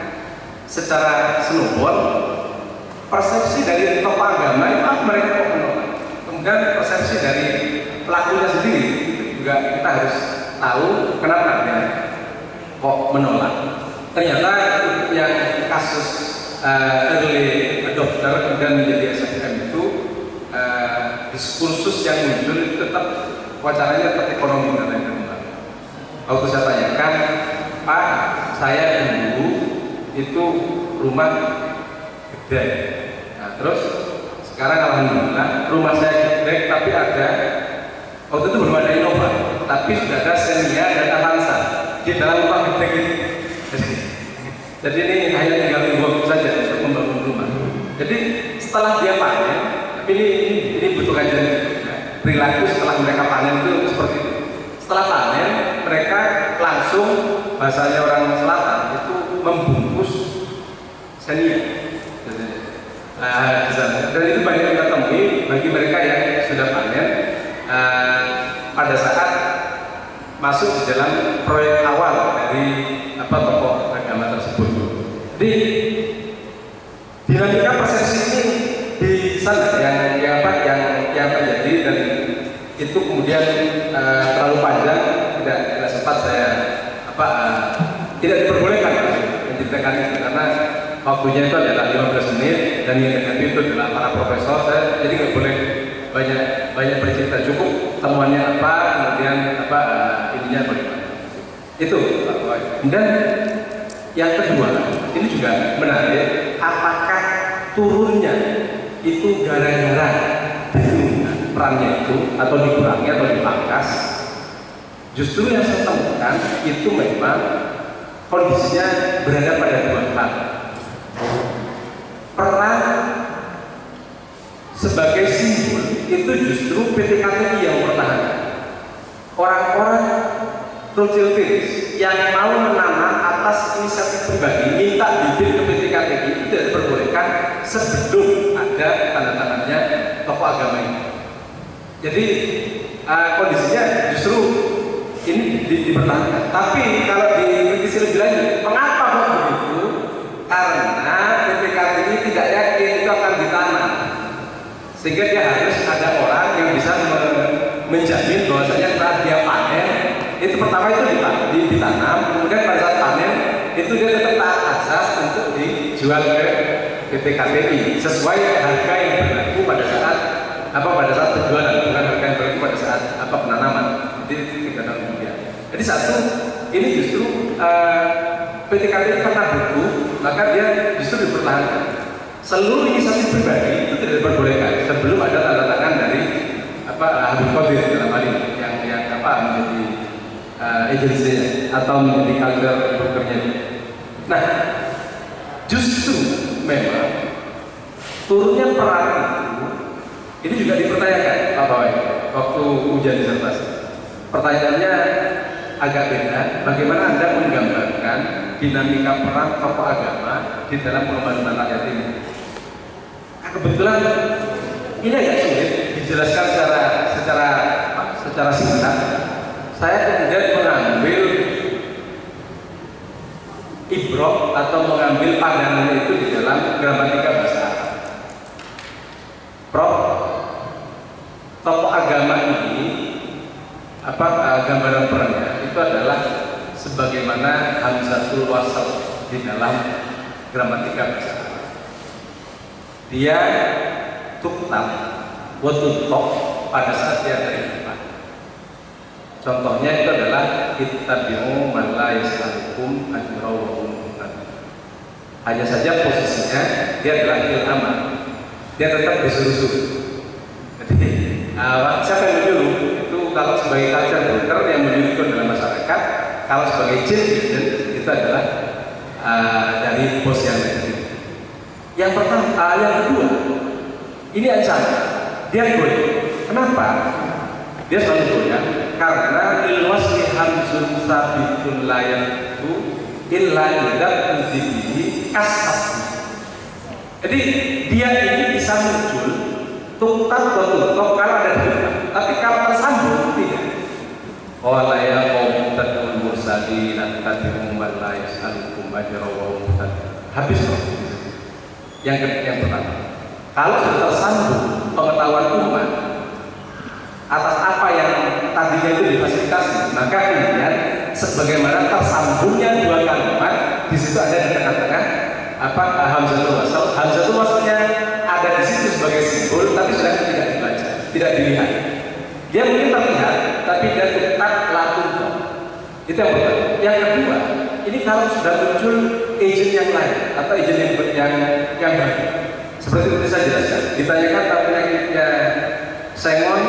Speaker 2: secara snowball. Persepsi dari tokoh agama itu apa mereka kok menolak? Kemudian persepsi dari pelakunya sendiri juga kita harus tahu kenapa dia kok menolak. Ternyata yang kasus uh, early adopter kemudian menjadi S F M itu uh, diskursus yang muncul itu tetap wacananya tetap ekonomi dan lain-lain. Waktu saya tanyakan, Pak, saya dulu itu rumah gede. Nah, terus sekarang alhamdulillah rumah saya gede, tapi ada waktu itu belum ada Innova, tapi sudah ada Xenia dan Avanza di dalam rumah gede itu. Jadi ini hanya tinggal tunggu waktu saja untuk membangun rumah. Jadi setelah dia panen, tapi ini ini, ini butuh kajian perilaku setelah mereka panen itu seperti itu. Setelah panen, mereka langsung bahasanya orang selatan itu membungkus Xenia. Nah, dan itu banyak kita temui bagi mereka yang sudah panen uh, pada saat masuk di dalam proyek awal dari apa tokoh agama tersebut. Jadi dinamika persepsi ini di sana yang yang apa yang yang terjadi, dan itu kemudian uh, terlalu panjang, tidak tidak sempat saya apa uh, tidak diperbolehkan menceritakan itu karena waktunya itu adalah lima belas menit dan yang terjadi itu adalah para profesor. Saya jadi nggak boleh banyak banyak bercerita, cukup temuannya apa, kemudian apa uh, ininya bagaimana. Itu Pak Wai. Dan yang kedua, ini juga menarik, apakah turunnya itu gara-gara diturunkan perannya itu atau dikurangi atau dipangkas? Justru yang saya temukan itu memang kondisinya berada pada dua hal. Peran sebagai simbol itu justru P T K T I yang pertahankan. Orang-orang Rothschild yang mau menanam atas inisiatif pribadi minta bibit ke P T K T I itu tidak diperbolehkan sebelum ada tanda tangannya tokoh agama ini. Jadi uh, kondisinya justru ini di, dipertahankan. Tapi kalau dikritisi lebih lanjut, mengapa kok begitu? Karena P T K T I tidak yakin itu akan ditanam, sehingga dia harus ada orang yang bisa menjamin bahwasanya saat dia panen itu pertama itu ditanam, kemudian pada saat panen itu dia tetap taat asas untuk dijual ke P T K T I sesuai harga yang berlaku pada saat apa pada saat penjualan, bukan harga yang berlaku pada saat apa penanaman. Jadi tiga tahun kemudian. Jadi satu ini justru uh, P T K T I karena butuh, maka dia justru dipertahankan. Seluruh inisiatif pribadi itu tidak diperbolehkan sebelum ada tanda tangan dari apa Habib Qadir dalam hal ini yang yang apa menjadi uh, agensinya atau menjadi kader brokernya. Nah, justru memang turunnya peran itu ini juga dipertanyakan Pak Bawai waktu ujian disertasi. Pertanyaannya agak beda. Bagaimana Anda menggambarkan dinamika peran tokoh agama di dalam pembangunan rakyat ini? Nah, kebetulan ini agak sulit dijelaskan secara secara secara singkat. Saya kemudian mengambil ibrok atau mengambil pandangan itu di dalam gramatika bahasa Arab. Prof, tokoh agama ini apa uh, gambaran perannya itu adalah sebagaimana hamzatul wasl di dalam gramatika bahasa Arab. Dia tuktab wa tutok pada saat dia ada di depan. Contohnya itu adalah ittabi'u man la yas'alukum ajra wa hum muhtadun. Hanya saja posisinya dia adalah ilham. Dia tetap disuruh-suruh. Jadi uh, siapa yang menyuruh itu kalau sebagai culture broker yang menyusun dalam masyarakat, kalau sebagai change agent itu adalah uh, dari bos yang negatif. Yang pertama, uh, yang kedua, ini ancaman, dia goyah. Kenapa? Dia selalu goyah karena ilwasli hamzun sabitun layak itu illa yudak udibihi kasas. Jadi dia ini bisa muncul tuntak bertuntuk kalau ada debat, tapi kalau tersambung tidak. Qala ya qaum tadul mursalin tabi'um wa la yas'alukum ajran habis. Yang kedua, yang pertama, kalau sudah tersambung pengetahuan umat atas apa yang tadinya itu difasilitasi, maka kemudian sebagaimana tersambungnya dua kalimat, di situ ada di tengah-tengah apa hamzatul wasal. Hamzatul wasalnya ada di situ sebagai simbol, tapi sudah tidak dibaca, tidak dilihat. Dia mungkin terlihat, tapi dia tetap latung. Itu yang pertama. Yang kedua, ini kalau sudah muncul agent yang lain atau agent yang yang yang baru, seperti itu saya jelaskan. Ditanyakan apa penyakitnya Simon,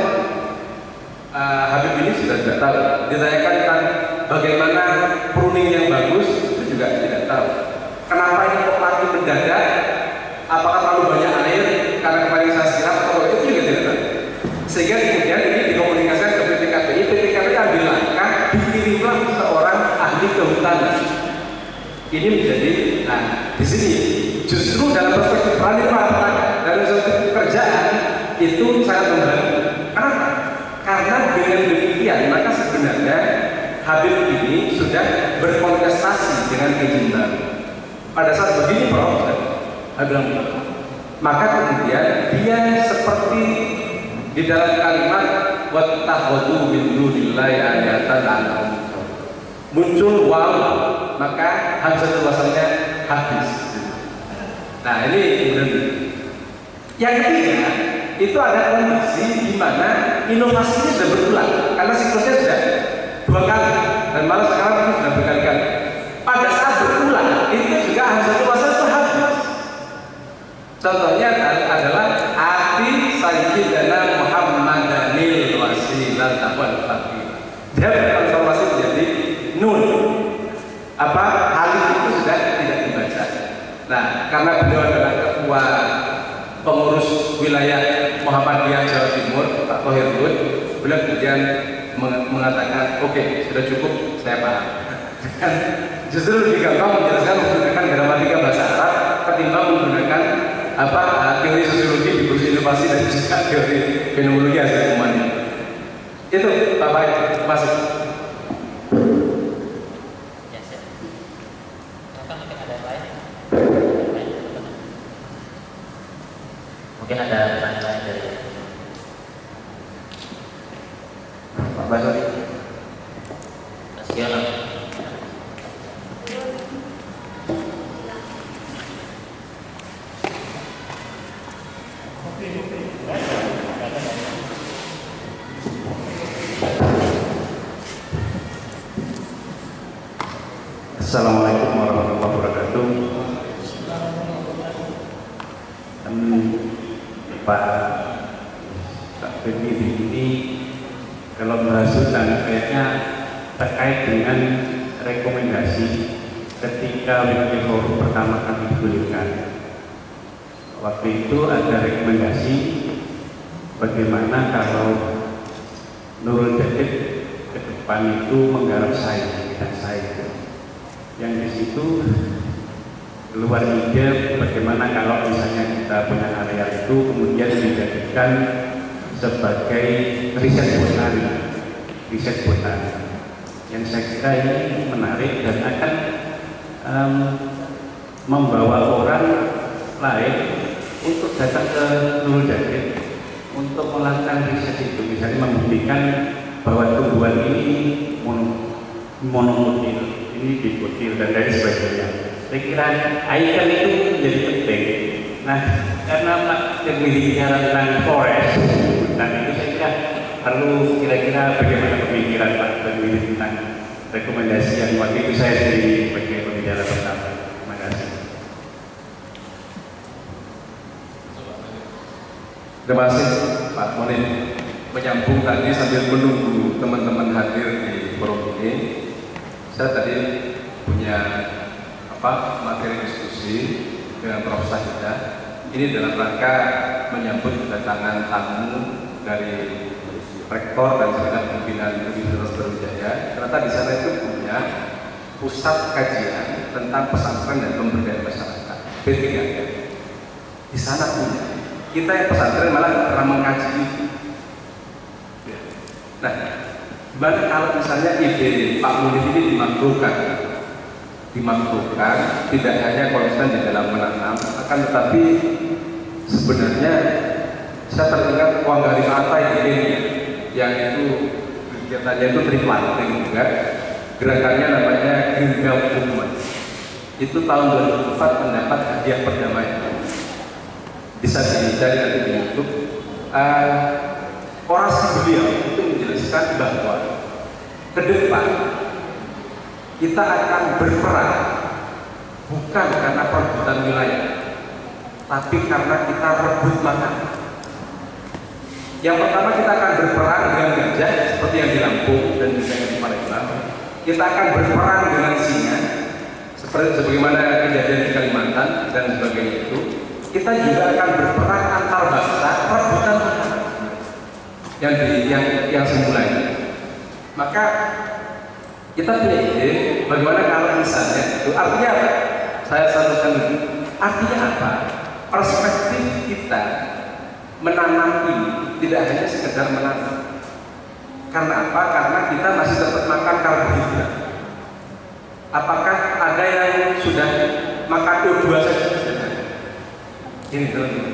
Speaker 2: uh, Habib ini sudah tidak tahu. Ditanyakan tentang bagaimana pruning yang bagus, itu juga tidak tahu. Kenapa ini kok mati mendadak? Apakah terlalu banyak air? Karena kemarin saya siram, kalau itu juga tidak tahu. Sehingga kemudian ini dikomunikasikan ke P T K P I. P T K P I ambil langkah, dikirimlah seorang ahli kehutanan. Ini menjadi, nah di sini justru dalam perspektif peran dalam suatu pekerjaan itu sangat membantu. Kenapa? Karena dengan demikian maka sebenarnya Habib ini sudah berkontestasi dengan agent baru. Pada saat begini Prof, saya bilang, maka kemudian dia seperti di dalam kalimat wattakhadhu min dunillahi ayatan anhum muncul wow, maka hamzatul wasalnya habis. Nah ini kemudian yang ketiga itu ada kondisi di mana inovasi ini sudah berulang karena siklusnya sudah dua kali dan malah sekarang itu sudah berkali-kali. Pada saat berulang itu juga hamzatul wasal itu habis. Contohnya adalah ati sayyidina Muhammadanil wasilah wal fadilah. Dia bertransformasi menjadi nun. Apa alif itu sudah tidak dibaca. Nah, karena beliau adalah ketua pengurus wilayah Muhammadiyah Jawa Timur, Pak Thohir Lud, beliau kemudian mengatakan, oke, okay, sudah cukup, saya paham. Justru lebih gampang menjelaskan menggunakan gramatika bahasa Arab ketimbang menggunakan apa teori sosiologi di kursus inovasi dan juga teori fenomenologi hasil umumnya. Itu Bapak itu masuk.
Speaker 1: Ya, saya. Maka mungkin ada yang lain. Mungkin ada pertanyaan lain dari Pak Basori. Sekian.
Speaker 3: Assalamualaikum warahmatullahi wabarakatuh. Hmm, Pak Pak Beni ini kalau berhasilkan kayaknya terkait dengan rekomendasi ketika Weekly Forum pertama kali digulirkan. Waktu itu ada rekomendasi bagaimana kalau Nurul Jadid ke depan itu menggarap sains dan sains. Yang di situ keluar ide bagaimana kalau misalnya kita punya area itu kemudian dijadikan sebagai riset botani, riset botani. Yang saya kira ini menarik dan akan um, membawa orang lain untuk datang ke Nurul Jadid untuk melakukan riset itu, misalnya membuktikan bahwa tumbuhan ini monomotil, ini dikutil dan lain sebagainya. Saya kira ikon itu menjadi penting. Nah, karena Pak Jemili bicara tentang forest, dan itu saya kira perlu kira-kira bagaimana pemikiran Pak Jemili tentang rekomendasi yang waktu itu saya sendiri sebagai pembicara pertama. Terima kasih.
Speaker 2: Terima kasih Pak Monin. menyambung tadi sambil menunggu teman-teman hadir di forum ini, saya tadi punya apa materi diskusi dengan Prof Sahidah. Ini dalam rangka menyambut kedatangan tamu dari Rektor dan Segenap Pimpinan Universitas Brawijaya. Ternyata di sana itu punya pusat kajian tentang pesantren dan pemberdayaan masyarakat P tiga K. Di sana punya. Kita yang pesantren malah pernah mengkaji itu. Nah, gimana kalau misalnya ide Pak Munif ini dimakruhkan, dimakruhkan tidak hanya konsisten di dalam menanam, akan tetapi sebenarnya saya teringat Wangari Maatai ini yang itu kegiatannya itu triplanting juga, gerakannya namanya Green Belt Movement. Itu tahun dua ribu empat mendapat hadiah perdamaian. Bisa dicari nanti di YouTube. Uh, orasi beliau itu menjelaskan bahwa ke depan kita akan berperang bukan karena perebutan wilayah, tapi karena kita rebut makan. Yang pertama kita akan berperang dengan gajah seperti yang di Lampung dan juga di Palembang. Kita akan berperang dengan singa seperti sebagaimana kejadian di Kalimantan dan sebagainya itu. Kita juga akan berperang antar bangsa rebutan makanan yang di, yang yang semula ini. Maka kita punya ide bagaimana kalau misalnya itu artinya apa? Saya sampaikan dulu. Artinya apa? Perspektif kita menanam ini tidak hanya sekedar menanam. Karena apa? Karena kita masih tetap makan karbohidrat. Apakah ada yang sudah makan O dua saja? Ini teman-teman.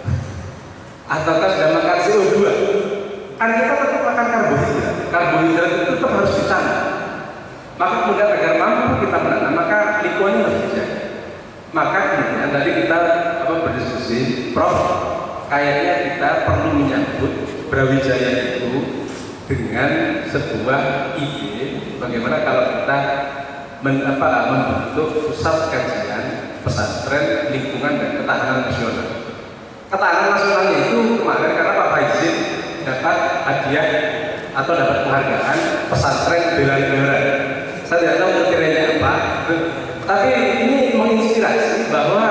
Speaker 2: Ataukah sudah makan C O dua? Kan kita tetap makan karbohidrat. Karbohidrat itu tetap harus ditanam. Maka kemudian agar mampu kita menanam, maka lingkungannya harus dijaga. Maka kemudian tadi kita apa berdiskusi, Prof, kayaknya kita perlu menyambut Brawijaya itu dengan sebuah ide bagaimana kalau kita men, apa, membentuk pusat kajian pesantren, lingkungan dan ketahanan nasional. Ketahanan nasionalnya itu kemarin karena Pak Faizin dapat hadiah atau dapat penghargaan pesantren bela negara. Saya tidak tahu kriterianya apa, tapi ini menginspirasi bahwa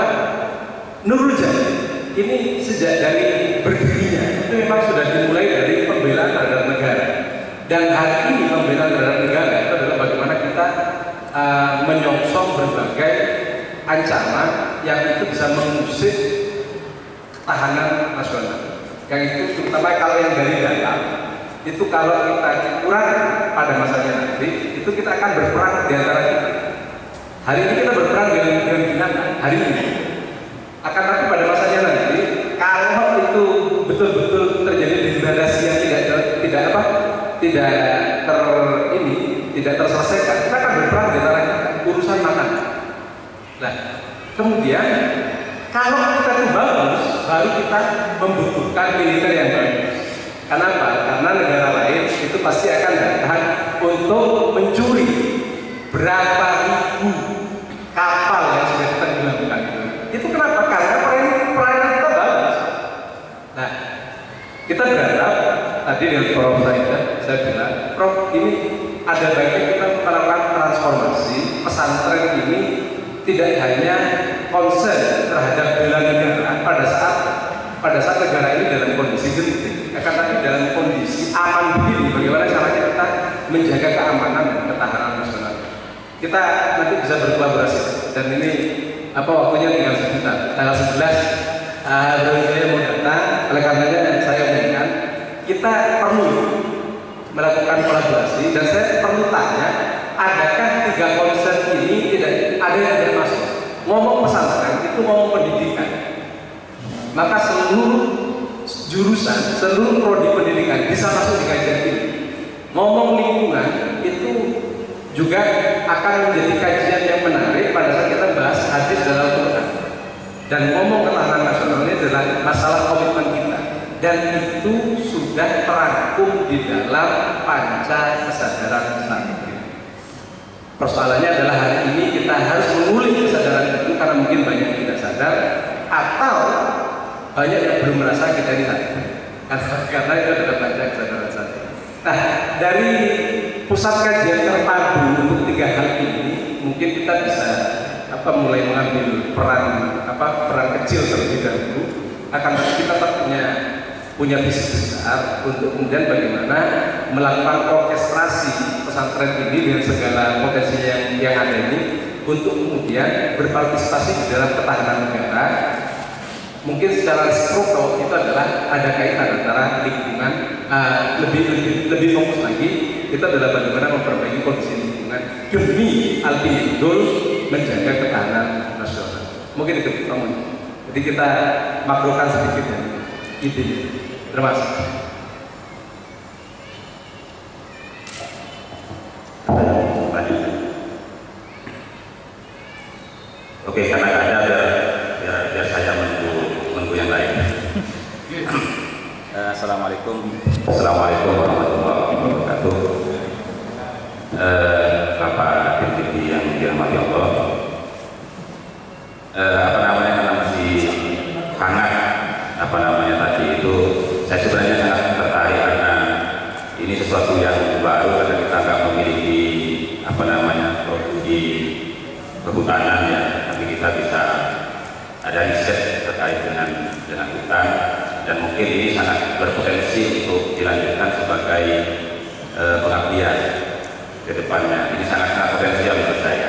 Speaker 2: Nurul Jaya ini sejak dari berdirinya itu memang sudah dimulai dari pembelaan terhadap negara. Dan hari ini pembelaan terhadap negara itu adalah bagaimana kita uh, menyongsong berbagai ancaman yang itu bisa mengusik ketahanan nasional. Yang itu terutama kalau yang dari dalam itu kalau kita kurang pada masanya nanti itu kita akan berperang di antara kita. Hari ini kita berperang dengan dengan binatang hari ini. Akan tapi pada masanya nanti kalau itu betul-betul terjadi degradasi yang tidak tidak apa tidak ter ini tidak terselesaikan, kita akan berperang di antara kita urusan makan. Nah, kemudian kalau kita itu bagus, baru kita membutuhkan militer yang bagus. Kenapa? Karena negara lain itu pasti akan datang untuk mencuri berapa ribu kapal yang sudah tenggelamkan itu. Itu kenapa? Karena perairan kita bagus. Nah, kita berharap tadi dengan Prof Sahidah, saya bilang, Prof ini ada baiknya kita melakukan transformasi pesantren ini. Tidak hanya konsen terhadap bela negara pada saat pada saat negara ini dalam kondisi genting, akan tapi dalam kondisi aman begini, bagaimana caranya kita menjaga keamanan dan ketahanan nasional. Kita nanti bisa berkolaborasi dan ini apa waktunya tinggal sebentar. Tanggal sebelas Brawijaya mau datang, oleh karenanya saya umumkan kita perlu melakukan kolaborasi dan saya perlu tanya, adakah tiga konsen ini tidak ada yang tidak masuk? Ngomong pesantren itu ngomong pendidikan, maka seluruh jurusan, seluruh prodi pendidikan bisa masuk di kajian ini. Ngomong lingkungan itu juga akan menjadi kajian yang menarik pada saat kita bahas hadis dalam Quran. Dan ngomong ketahanan nasional ini adalah masalah komitmen kita. Dan itu sudah terangkum di dalam panca kesadaran santri. Persoalannya adalah hari ini kita harus mengulik kesadaran itu karena mungkin banyak yang tidak sadar atau banyak yang belum merasa kita ini sadar. karena, karena itu adalah baca kesadaran satu. Nah, dari pusat kajian terpadu untuk tiga hal ini mungkin kita bisa apa mulai mengambil peran apa peran kecil terlebih dahulu, akan tapi kita tetap punya punya visi besar untuk kemudian bagaimana melakukan orkestrasi pesantren ini dengan segala potensi yang yang ada ini untuk kemudian berpartisipasi di dalam ketahanan negara. Mungkin secara struktur itu adalah ada kaitan antara lingkungan, uh, lebih lebih lebih fokus lagi itu adalah bagaimana memperbaiki kondisi lingkungan demi alti-betul menjaga ketahanan nasional. Mungkin itu kamu. Jadi kita makrokan sedikit ya ide. Terima kasih.
Speaker 4: Oke, karena ada biar, biar, biar saya menunggu menunggu yang lain. uh, Assalamualaikum, Assalamualaikum warahmatullahi wabarakatuh. Uh, Bapak Dirjen yang dirahmati Allah. Uh, apa namanya karena masih hangat apa namanya tadi itu, saya sebenarnya sangat tertarik karena ini sesuatu yang baru karena kita nggak memiliki apa namanya produksi kehutanan ya, tapi kita bisa ada riset terkait dengan dengan hutan dan mungkin ini sangat berpotensi untuk dilanjutkan sebagai e, pengabdian ke depannya. Ini sangat-sangat potensial menurut saya.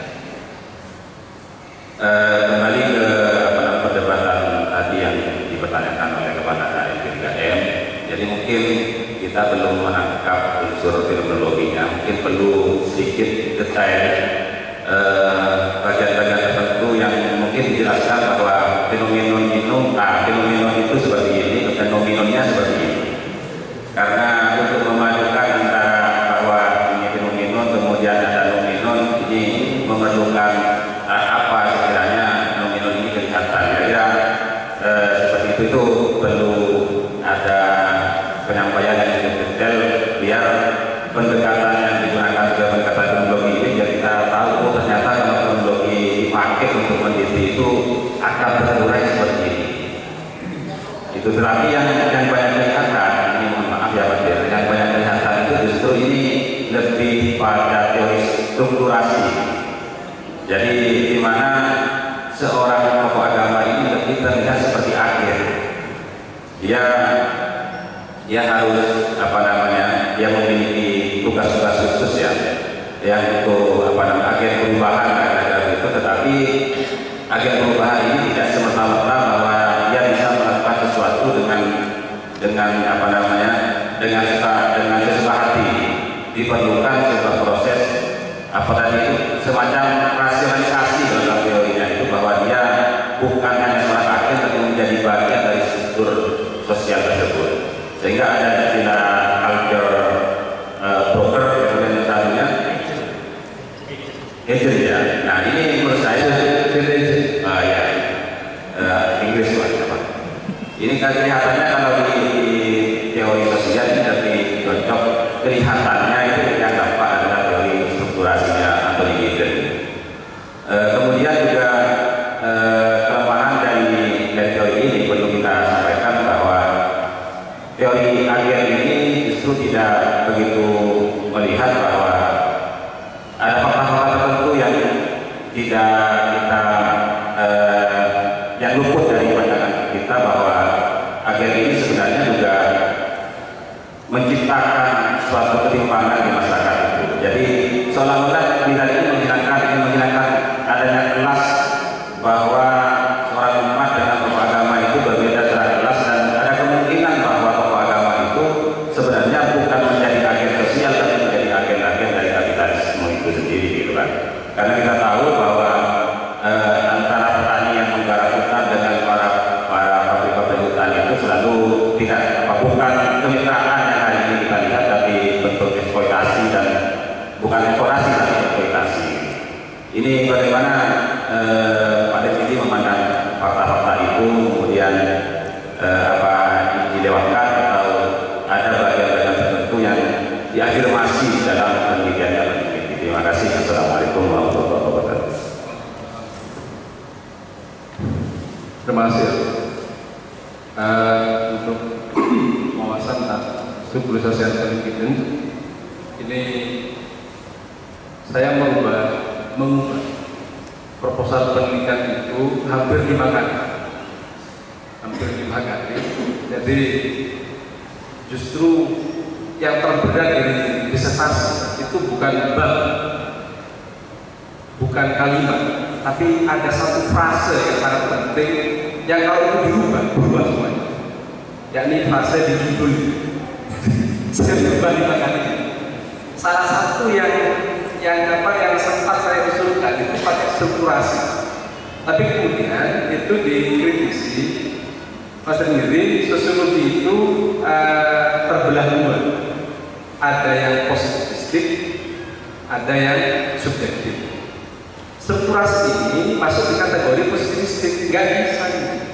Speaker 4: E, kembali ke apa namanya perdebatan tadi yang dipertanyakan oleh Kepala K M P tiga M, jadi mungkin kita belum menangkap unsur fenomenologinya, mungkin perlu sedikit detail bagian-bagian uh, tertentu yang mungkin dijelaskan bahwa fenomenon itu, nah, fenomenon itu seperti ini, fenomenonnya seperti ini. Karena untuk memadukan antara bahwa ini fenomenon kemudian ada nomenon, ini memerlukan uh, apa sekiranya nomenon ini kelihatan. Kira-kira uh, seperti itu itu perlu ada penyampaian yang lebih detail biar pendekatan yang digunakan sebagai pendekatan fenomenologi ini jadi kita tahu oh, ternyata kalau fenomenologi dipakai untuk meneliti itu akan terurai seperti ini. Itu tetapi yang yang banyak kelihatan, ini mohon maaf ya Pak Dir, yang banyak kelihatan itu justru ini lebih pada teori strukturasi. Jadi di mana seorang tokoh agama ini lebih terlihat seperti akhir. Dia dia harus apa namanya, dia memiliki tugas-tugas khusus ya, yang untuk apa namanya agen perubahan ada itu, tetapi agen perubahan ini tidak semata-mata bahwa dia bisa melakukan sesuatu dengan dengan apa namanya dengan dengan sesuka hati. Diperlukan sebuah proses apa tadi itu semacam rasionalisasi dalam teorinya itu, bahwa dia bukan hanya seorang agen tapi menjadi bagian dari struktur sosial tersebut. Sehingga ada istilah culture uh, broker kemudian misalnya agent ya. Nah ini menurut saya uh, ya uh, Inggris apa? Ini kan kelihatannya kalau di, di teori sosial ini lebih cocok, kelihatannya itu yang nampak adalah teori strukturasinya Anthony Giddens. Uh, kemudian juga uh, kelemahan dari, dari teori ini perlu kita sampaikan bahwa teori agen ini justru tidak begitu melihat bahwa ada fakta-fakta tertentu yang tidak kita eh, yang luput dari pandangan kita, bahwa agen ini sebenarnya juga menciptakan suatu ketimpangan di masyarakat itu. Jadi seolah-olah bila ini menghilangkan ini menghilangkan adanya kelas bahwa seorang umat dengan tokoh agama itu berbeda secara kelas, dan ada kemungkinan bahwa sebenarnya bukan menjadi agen sosial tapi menjadi agen-agen dari kapitalisme itu sendiri gitu kan. Karena kita tahu bahwa eh, antara petani yang menggarap hutan dengan para para pabrik-pabrik hutan itu selalu tidak apa bukan kemitraan yang hari ini kita lihat, tapi bentuk eksploitasi, dan bukan eksplorasi tapi eksploitasi. Ini bagaimana eh, Pak Deputi memandang fakta-fakta itu, kemudian eh, apa dilewatkan atau ada bagian-bagian tertentu yang diafirmasi dalam penelitian ini. Terima kasih. Assalamualaikum warahmatullahi wabarakatuh.
Speaker 2: Terima kasih. Uh, untuk Guru Sosial Pendidikan ini saya merubah mengubah proposal penelitian itu hampir lima kali, hampir lima kali. Jadi justru yang terberat dari disertasi itu bukan bab, bukan kalimat, tapi ada satu frase yang sangat penting yang kalau itu dirubah, berubah semuanya, yakni frase di judul. Saya berubah lima kali. Salah satu yang yang apa yang sempat saya usulkan itu pakai strukturasi, tapi kemudian itu dikritisi. Mas sendiri sosiologi itu uh, terbelah dua, ada yang positivistik, ada yang subjektif. Strukturasi ini masuk di kategori positivistik, nggak bisa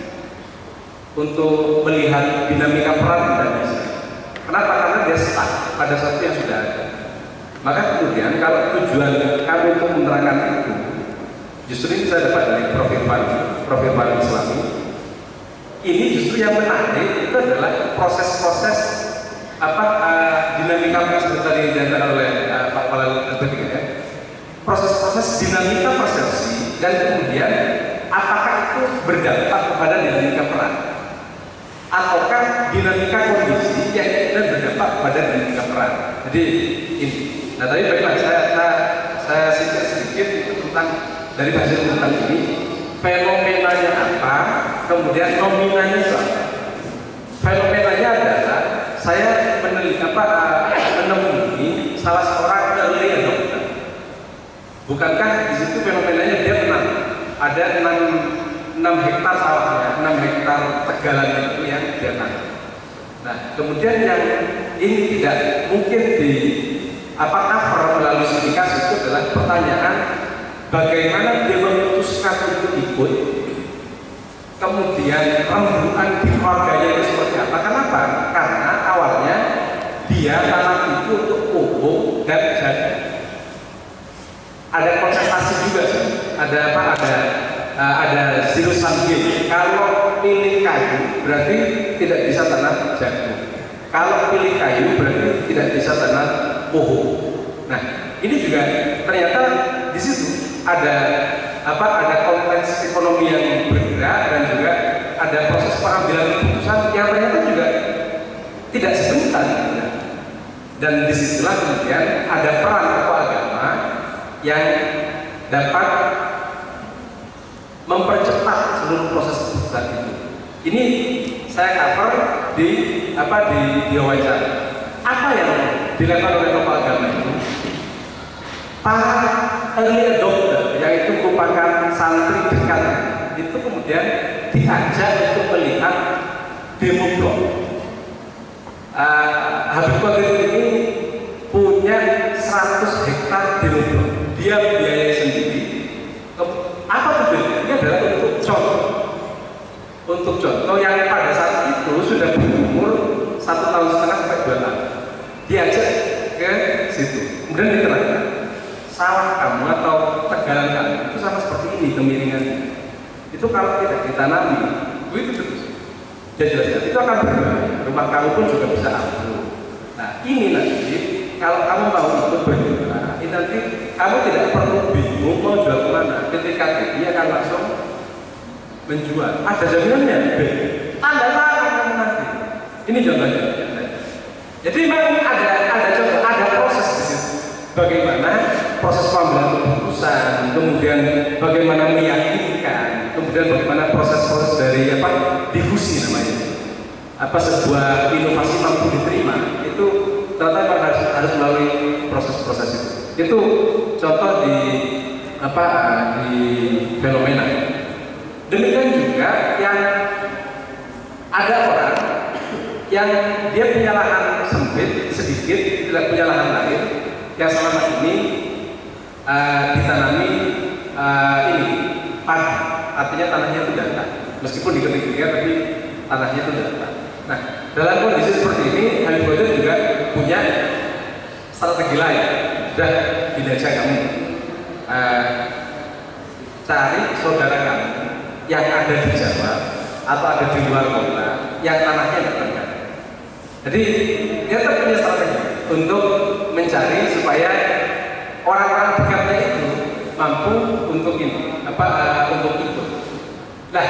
Speaker 2: untuk melihat dinamika peran, tidak bisa. Kenapa? Karena dia stuck pada sesuatu yang sudah ada. Maka kemudian kalau tujuan kami untuk menerangkan itu, justru ini saya dapat dari profil Irfan, profil Irfan Islami. Ini justru yang menarik itu adalah proses-proses apa uh, dinamika yang seperti tadi dijelaskan oleh uh, Pak Kepala Ketika ya. Proses-proses dinamika persepsi dan kemudian apakah itu berdampak kepada dinamika peran ataukah dinamika kondisi yang kemudian berdampak kepada dinamika peran. Jadi ini. Nah tadi baiklah saya saya, saya singkat sedikit itu tentang dari hasil tentang ini fenomenanya apa, kemudian nominanya apa. Fenomenanya adalah saya meneliti apa menemui salah seorang early adopter. Bukankah di situ fenomenanya dia menang? Ada enam enam hektar sawahnya, enam hektar tegalan itu yang dia tanam. Nah, kemudian yang ini tidak mungkin di apa cover melalui studi kasus itu adalah pertanyaan bagaimana dia memutuskan untuk ikut, kemudian rembukan di keluarganya itu seperti apa? Kenapa? Karena awalnya dia tanam itu untuk pupuk dan jagung. Ada kontestasi juga sih. Ada apa? Ada uh, ada silusan game. Kalau pilih kayu berarti tidak bisa tanam jagung. Kalau pilih kayu berarti tidak bisa tanam pohon. Nah, ini juga ternyata di situ ada apa? Ada konteks ekonomi yang bergerak dan juga ada proses pengambilan keputusan yang ternyata juga tidak sebentar. Dan disitulah kemudian ada peran tokoh agama yang dapat mempercepat seluruh proses keputusan itu. Ini saya cover di apa di, di wawancara. Apa yang dilakukan oleh tokoh agama itu? Para early adopter yang itu merupakan santri dekat itu kemudian diajak untuk melihat demo blok. Uh, Habib Qadir ini punya seratus hektar demo blok. Dia biayai sendiri. Apa tujuannya? Ini adalah untuk contoh, untuk contoh yang pada saat itu sudah berumur satu tahun setengah sampai dua tahun. Diajak ke situ, kemudian diterangkan sawah kamu atau tegalan kamu itu sama seperti ini kemiringannya. Itu kalau tidak ditanami, itu terus. Dia jelaskan itu akan berbahaya. Rumah kamu pun juga bisa ambruk. Nah ini nanti kalau kamu mau ikut berjualan, ini nanti kamu tidak perlu bingung mau jual kemana. Ketika dia akan langsung menjual. Ada jaminannya, tanda tangan kamu nanti. Ini contohnya. Jadi memang ada ada contoh, ada proses di situ. Bagaimana proses pengambilan keputusan, kemudian bagaimana meyakinkan, kemudian bagaimana proses-proses dari apa difusi namanya. Apa sebuah inovasi mampu diterima itu ternyata harus, harus melalui proses-proses itu. Itu contoh di apa di fenomena. Demikian juga yang ada orang yang dia punya lahan sempit sedikit, tidak punya lahan lain, yang selama ini uh, ditanami uh, ini padi, artinya tanahnya itu datar, meskipun diketik-ketik tapi tanahnya itu datar. Nah, dalam kondisi seperti ini, Habib Qadir juga punya strategi lain. Dan tidak aja kamu uh, cari saudara kamu yang ada di Jawa atau ada di luar kota yang tanahnya datar. Jadi dia tetap punya strategi untuk mencari supaya orang-orang dekatnya itu mampu untuk ini, apa uh, untuk ikut. Nah,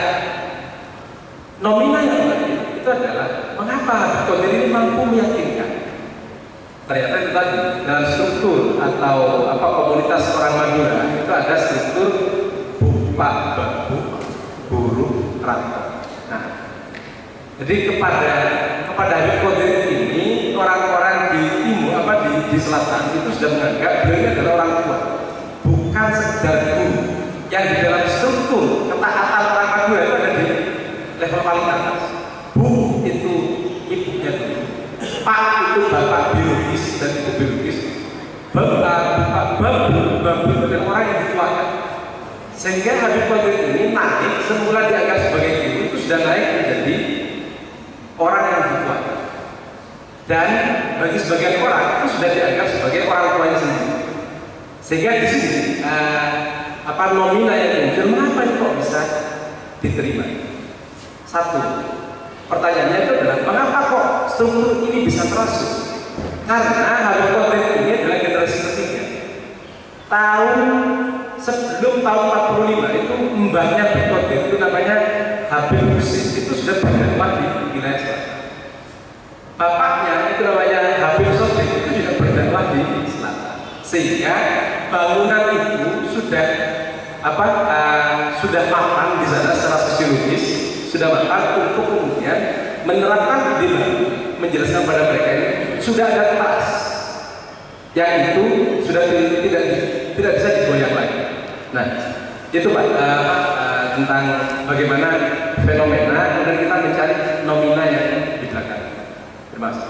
Speaker 2: nomina yang tadi itu adalah mengapa Habib Qadir ini mampu meyakinkan. Ternyata itu tadi dalam struktur atau apa komunitas orang Madura itu ada struktur bupak babu buruk rantau. Nah, jadi kepada kepada Habib Qadir ini orang-orang di timur apa di, di selatan itu sudah menganggap beliau adalah orang tua, bukan sekedar guru yang di dalam struktur ketaatan orang Madura itu ada di level paling atas. Bu itu ibunya dulu, Pak itu bapak biologis dan ibu biologis, bapak bapak babu babu itu adalah orang yang dituakan. Sehingga Habib Qadir ini naik semula dianggap sebagai guru itu sudah naik menjadi orang yang dituakan. Dan bagi sebagian orang itu sudah dianggap sebagai orang tuanya sendiri. Sehingga di sini uh, apa nomina yang muncul, mengapa ini kok bisa diterima? Satu, pertanyaannya itu adalah mengapa kok struktur ini bisa terasuk? Karena Habib Qadir ini adalah generasi ketiga. Tahun sebelum tahun empat puluh lima itu mbahnya Habib Qadir itu namanya Habib Husin, itu sudah berdakwah di wilayah selatan. Bapaknya itu namanya Habib Sodik, itu juga berdakwah di selatan. Sehingga bangunan itu sudah apa uh, sudah matang di sana secara sosiologis, sudah matang untuk kemudian menerapkan ide baru, menjelaskan pada mereka ini sudah ada kelas yang itu sudah tidak tidak bisa digoyang lagi. Nah, itu Pak uh, uh, tentang bagaimana fenomena, kemudian kita mencari nomina yang di belakang. Terima kasih.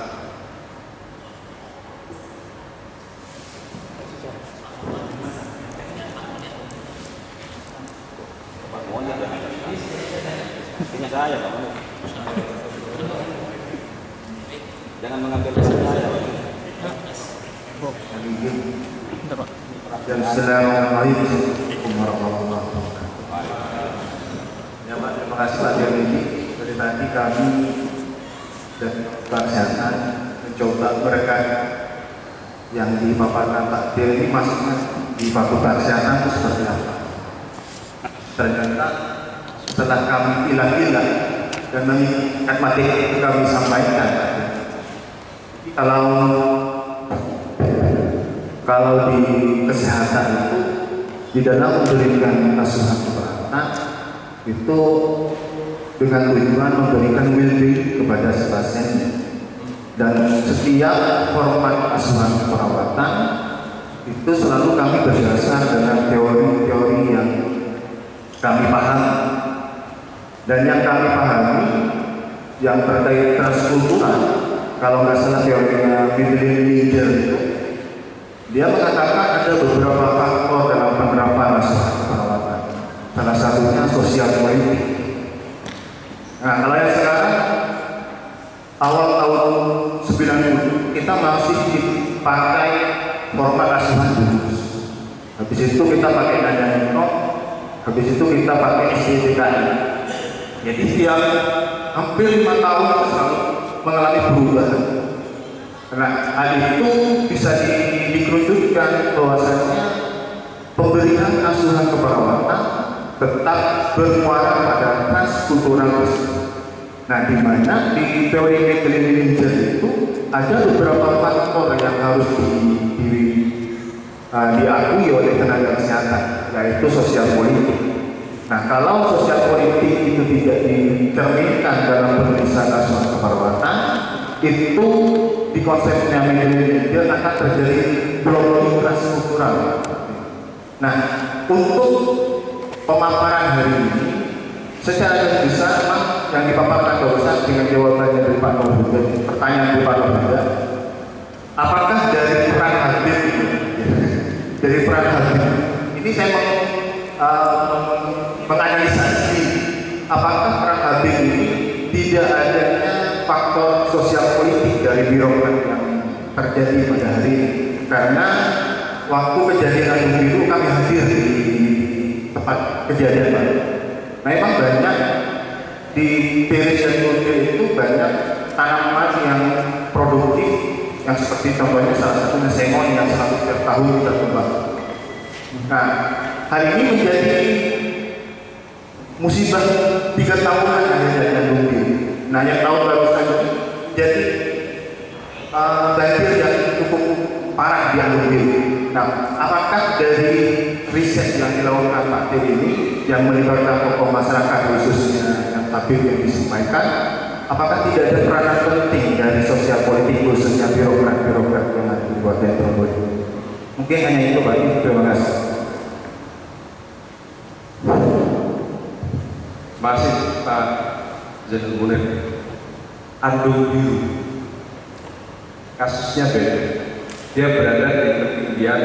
Speaker 4: Punya saya, Pak. Jangan mengambil pesan saya, Pak.
Speaker 5: Assalamualaikum warahmatullahi wabarakatuh. Ya Pak, terima kasih Pak Dianidi. Dari tadi kami dan Pak Syahsan mencoba mereka yang dipaparkan Pak Dianidi masuknya di Fakultas Syahsan itu seperti apa. Ternyata setelah kami pilah-pilah dan mengingat materi itu kami sampaikan, kalau kalau di kesehatan itu di dalam memberikan asuhan keperluan itu dengan tujuan memberikan well-being kepada si pasien, dan setiap format asuhan perawatan itu selalu kami berdasar dengan teori-teori yang kami pahami. Dan yang kami pahami yang terkait transkultural, kalau nggak salah teorinya Biblian Leader itu, dia mengatakan ada beberapa faktor dalam penerapan asuhan perawatan. Salah satunya sosial politik. Nah, kalau yang sekarang awal tahun sembilan puluh kita masih dipakai format asuhan dulu. Habis itu kita pakai nada nol, habis itu kita pakai S D T K I. Jadi setiap hampir lima tahun selalu mengalami perubahan. Nah, hal itu bisa di, dikerucutkan bahwasanya pemberian asuhan keperawatan tetap bermuara pada transkulturalisme. Nah, di mana di teori Mecklenburg itu ada beberapa faktor yang harus di, di, uh, diakui oleh tenaga kesehatan, yaitu sosial politik. Nah, kalau sosial politik itu tidak dicerminkan dalam penulisan asuhan keperawatan, itu di konsepnya Mecklenburg akan terjadi blocking transkultural. Nah, untuk pemaparan hari ini secara garis besar memang yang dipaparkan barusan dengan jawabannya dari Pak Nurul, pertanyaan dari Pak Nurul, apakah dari peran Habib dari peran Habib ini saya mau uh, menganalisasi apakah peran Habib ini tidak adanya faktor sosial politik dari birokrat yang terjadi pada hari ini. Karena waktu kejadian Gunung Biru kami hadir di tempat kejadian Pak. Memang banyak di Beres dan Gunung itu banyak tanaman yang produktif, yang seperti contohnya salah satunya sengon yang selalu tiap tahun kita kembang. Nah, hari ini menjadi musibah tiga tahunan ada dari Andung Biru. Nah, yang tahun barusan ini jadi uh, banjir yang cukup parah di Andung Biru. Nah, apakah dari riset yang dilakukan Pak Dir ini yang melibatkan tokoh masyarakat khususnya yang tabir yang disampaikan, apakah tidak ada peranan penting dari sosial politik khususnya birokrat-birokrat yang ada di Kabupaten Probolinggo? Mungkin hanya itu Pak Dir, terima kasih.
Speaker 2: Masih Pak Zainul Munir, Andung Biru kasusnya beda. Dia berada di ketinggian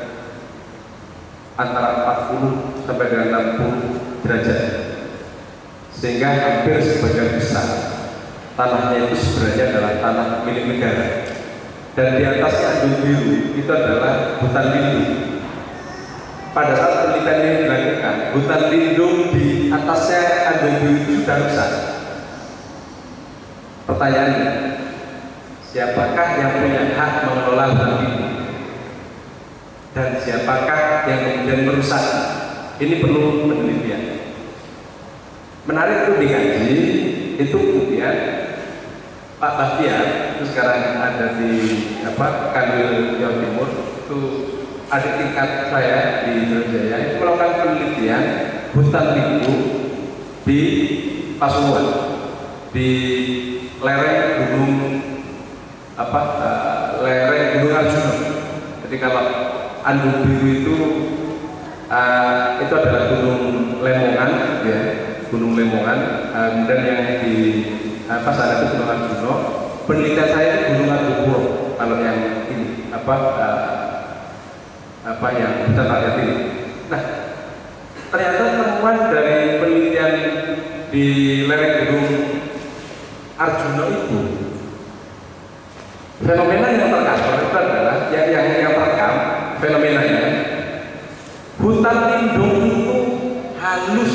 Speaker 2: antara empat puluh sampai dengan enam puluh derajat, sehingga hampir sebagian besar tanahnya itu sebenarnya adalah tanah milik negara, dan di atasnya Andung Biru itu adalah hutan lindung. Pada saat penelitian ini dilakukan, hutan lindung di atasnya Andung Biru itu sudah rusak. Pertanyaannya, siapakah yang punya hak mengelola hutan lindung? Dan siapakah yang kemudian merusak? Ini perlu penelitian. Menarik itu dikaji, itu kemudian Pak Bahtiar itu sekarang ada di apa Kanwil Jawa Timur, itu adik tingkat saya di Jaya itu melakukan penelitian hutan lindung di Pasuruan, di lereng gunung apa uh, lereng Gunung Arjuna. Jadi kalau Andung Biru itu uh, itu adalah gunung Lemongan, ya, gunung Lemongan, uh, dan yang di apa sana itu Gunung Arjuna. Penelitian saya itu Gunung Arjuna. Kalau yang ini apa uh, apa yang kita lihat ini. Nah, ternyata temuan dari penelitian di lereng Gunung Arjuna itu, fenomena yang terkait itu adalah yang yang yang terekam fenomenanya, hutan lindung itu halus,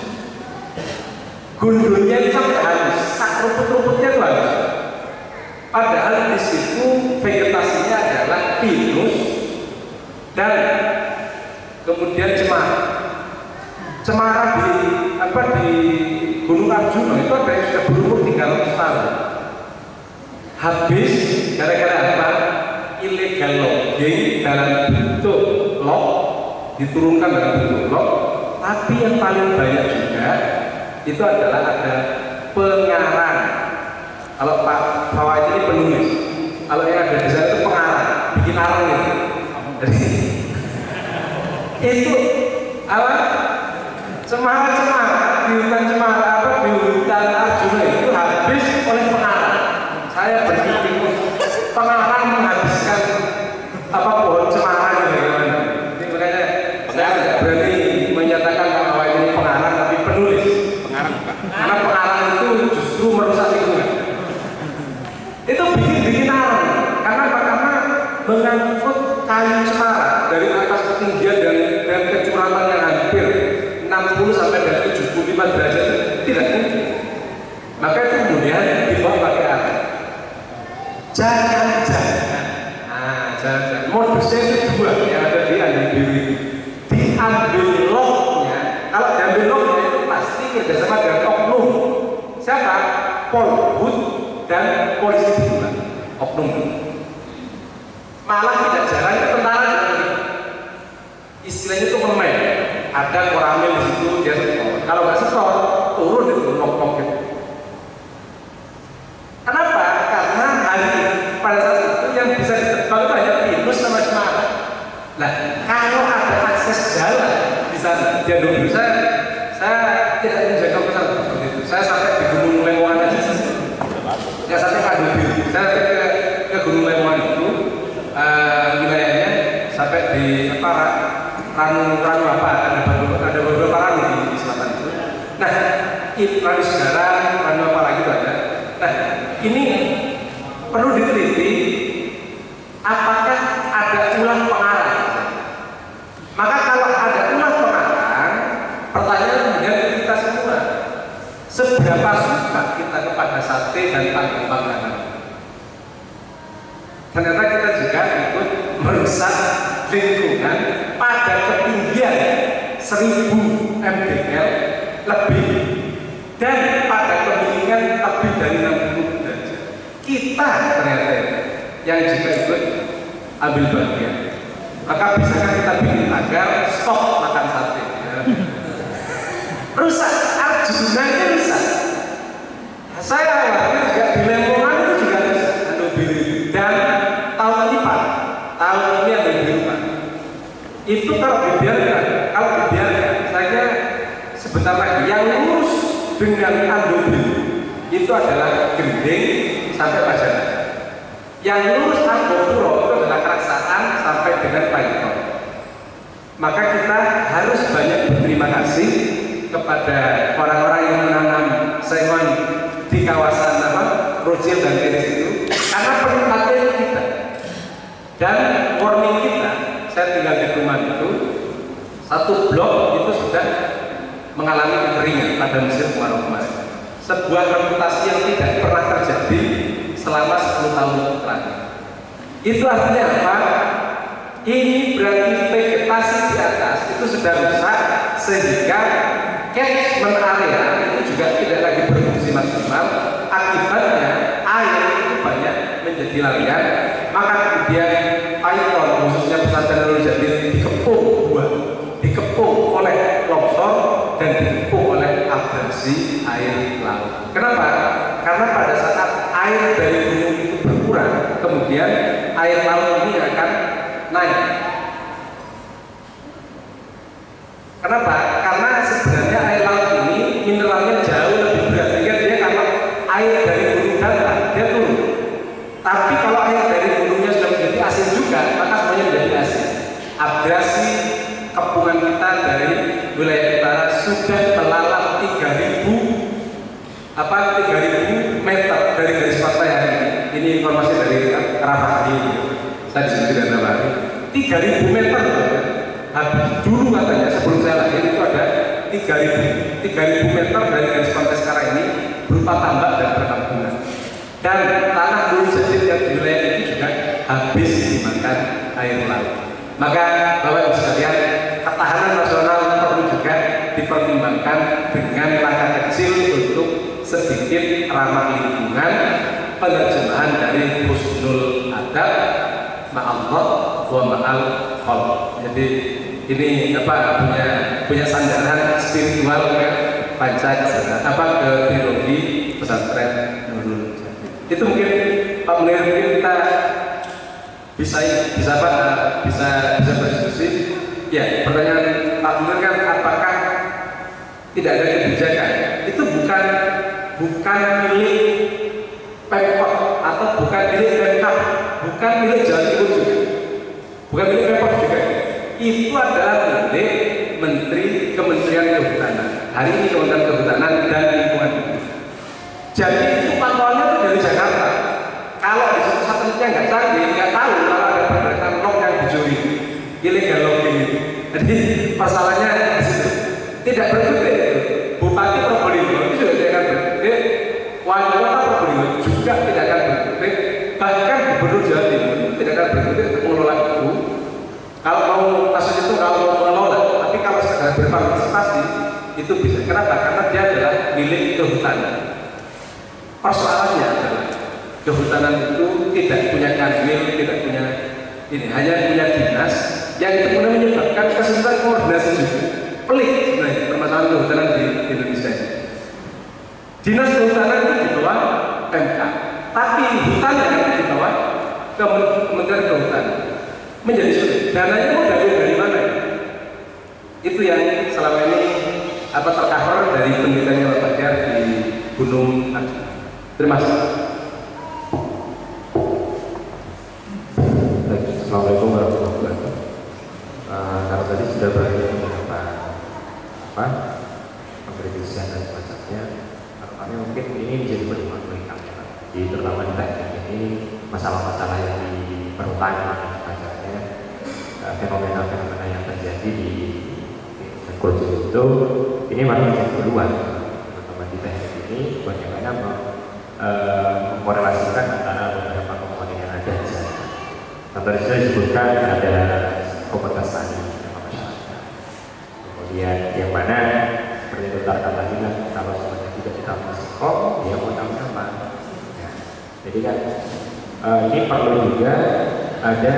Speaker 2: gundulnya itu sampai halus, sak rumput-rumputnya itu halus. Padahal di situ vegetasinya adalah pinus dan kemudian cemara. Cemara di apa di Gunung Arjuna itu ada yang sudah berumur tiga ratus tahun. Habis gara-gara apa? Illegal logging dalam bentuk log, diturunkan dalam bentuk log. Tapi yang paling banyak juga itu adalah ada pengarang. Kalau Pak Fawait ini penulis, kalau yang ada di sana itu pengarang, bikin arang itu. Jadi itu apa? Cemara-cemara di hutan cemara apa di hutan Arjuna itu habis oleh pengarang. Saya berpikir pengarang menghabiskan apa pohon cemara gitu gimana? Ini makanya saya tidak berani menyatakan bahwa ini pengarang tapi penulis. Pengarang Pak. Karena pengarang itu justru merusak lingkungan. Itu bikin-bikin arang. Karena apa? Karena mengangkut kayu cemara dari atas ketinggian dan, dan kecurahan yang hampir enam puluh sampai dengan tujuh puluh lima derajat tidak mungkin. Maka itu kemudian dibawa pakai arang. Jangan-jangan, nah jangan-jangan modusnya itu dua yang ada di Andung Biru itu. Diambil lognya, kalau diambil lognya itu pasti kerjasama dengan oknum. Siapa? Polhut dan polisi gabungan, oknum. Malah tidak jarang itu tentara. Istilahnya itu memen. Ada koramil di situ dia setor. Kalau nggak setor, turun itu nok-nok gitu. Kenapa? Karena hari pada saat itu yang bisa ditebak itu hanya pinus sama cemara. Nah, kalau ada akses jalan di sana, di Andung Biru saya, saya tidak menjaga besar seperti itu. Saya sampai di Gunung Lemongan aja, nggak sampai ke Andung Biru. Saya ke, ke Gunung Lemongan itu uh, wilayahnya sampai di apa? Ranu-ranu apa? Ada beberapa, ada beberapa ranu di, di selatan itu. Nah, ini ranu sekarang, ranu apa lagi itu ada. Nah, ini perlu diteliti apakah ada ulah pengarang. Maka kalau ada ulah pengarang, pertanyaan kemudian kita semua, seberapa suka kita kepada sate dan panggang-panggangan. Ternyata kita juga ikut merusak lingkungan pada ketinggian seribu mdpl lebih dan pada ketinggian lebih dari enam puluh derajat. Kita ternyata yang juga ikut ambil bagian. Maka bisakah kita bikin tagar stop makan sate? Rusak, Arjuna itu rusak. Saya awalnya juga di Lemongan itu juga rusak. Dan tahun ini Pak, tahun ini ada di rumah. Itu kalau dibiarkan, kalau dibiarkan, saya sebentar lagi yang lurus dengan Andobil itu adalah Gending sampai Pajanan. Yang lurus Argopuro itu adalah Keraksaan sampai dengan Paiton. Maka kita harus banyak berterima kasih kepada orang-orang yang menanam sengon di kawasan apa Rocil dan Tenis itu karena penikmatnya kita dan warning kita. Saya tinggal di rumah itu satu blok itu sudah mengalami kekeringan pada musim kemarau kemarin. Sebuah reputasi yang tidak pernah terjadi selama sepuluh tahun terakhir. Itu artinya apa? Ini berarti vegetasi di atas itu sudah rusak sehingga catchment area itu juga tidak lagi berfungsi maksimal. Akibatnya air itu banyak menjadi larian. Maka kemudian Paiton khususnya pesantren Nurul Jadid dikepung dua, dikepung oleh longsor dan dikepung oleh abrasi air laut. Kenapa? Karena pada saat air dari gunung itu berkurang, kemudian air laut ini akan naik. Kenapa? Karena sebenarnya air laut ini mineralnya jauh lebih berat, sehingga dia kalau air dari gunung datang dia turun. Tapi kalau air dari gunungnya sudah menjadi asin juga, maka semuanya menjadi asin. Abrasi kepungan kita dari wilayah utara sudah melalap tiga ribu apa tiga ribu meter dari garis pantai hari ini. Ini informasi dari Rafah ini. Saya di sini tidak tahu. tiga ribu meter. Habis dulu katanya sebelum saya lahir itu ada tiga ribu meter dari garis pantai sekarang ini berupa tambak dan perkampungan. Dan tanah Nurul Jadid yang di wilayah itu juga habis dimakan air laut. Maka Bapak Ibu sekalian, ketahanan nasional perlu juga dipertimbangkan dengan langkah kecil untuk sedikit ramah lingkungan, penerjemahan dari husnul adab ma'allah wa ma'al khalq. Jadi ini apa punya punya sandaran spiritual ke Pancasila, apa ke teologi pesantren Nurul Jadid. Itu mungkin Pak Munir mungkin kita bisa bisa apa bisa bisa berdiskusi. Ya, pertanyaan Pak Munir kan apakah tidak ada kebijakan? Itu bukan bukan milik Pemkot atau bukan milik Pemkab, bukan milik Jawa Timur juga, bukan milik Pemkot juga. Itu adalah milik Menteri Kementerian Kehutanan. Hari ini Kementerian Kehutanan dan Lingkungan Hidup. Jadi itu pantauannya itu dari Jakarta. Kalau di situ satelitnya nggak canggih, nggak tahu kalau ada pergerakan log yang dicuri, illegal logging itu. Jadi masalahnya di situ tidak berkutik. Bupati Probolinggo itu juga tidak akan berkutik. Wali kota Probolinggo juga tidak akan berkutik. Bahkan Gubernur Jawa Timur tidak akan berkutik untuk mengelola itu. Kalau mau kasus itu kalau mau mengelola, tapi kalau sekedar berpartisipasi itu bisa. Kenapa? Karena dia adalah milik kehutanan. Persoalannya adalah kehutanan itu tidak punya kanwil, tidak punya ini, hanya punya dinas yang itu kemudian menyebabkan kesulitan koordinasi juga. Pelik sebenarnya permasalahan kehutanan di Indonesia ini. Dinas kehutanan itu di bawah Pemda, tapi hutannya itu di bawah Kementerian Kehutanan. Menjadi sulit. Dananya mau dari dari mana? Itu yang selama ini apa tercover dari penelitiannya Pak Bahtiar di Gunung Arjuna. Terima kasih.
Speaker 6: Assalamualaikum warahmatullahi wabarakatuh. Uh, karena tadi sudah banyak beberapa apa pengkritisian dan semacamnya, harapannya mungkin ini menjadi pedoman bagi kami, di terutama di teknik ini masalah-masalah yang di perhutanan semacamnya, uh, fenomena-fenomena yang terjadi di Kojul itu ini malah menjadi peluang teman-teman di teknik. ini bagaimana uh, mengkorelasikan antara beberapa komponen yang ada di sana. Contoh di sini disebutkan ada komunitas tani sama masyarakat. Kemudian yang mana seperti diutarakan tadi kan, kalau semuanya tidak ditambah kok, dia mau tambah apa? Ya. Jadi kan uh, ini perlu juga ada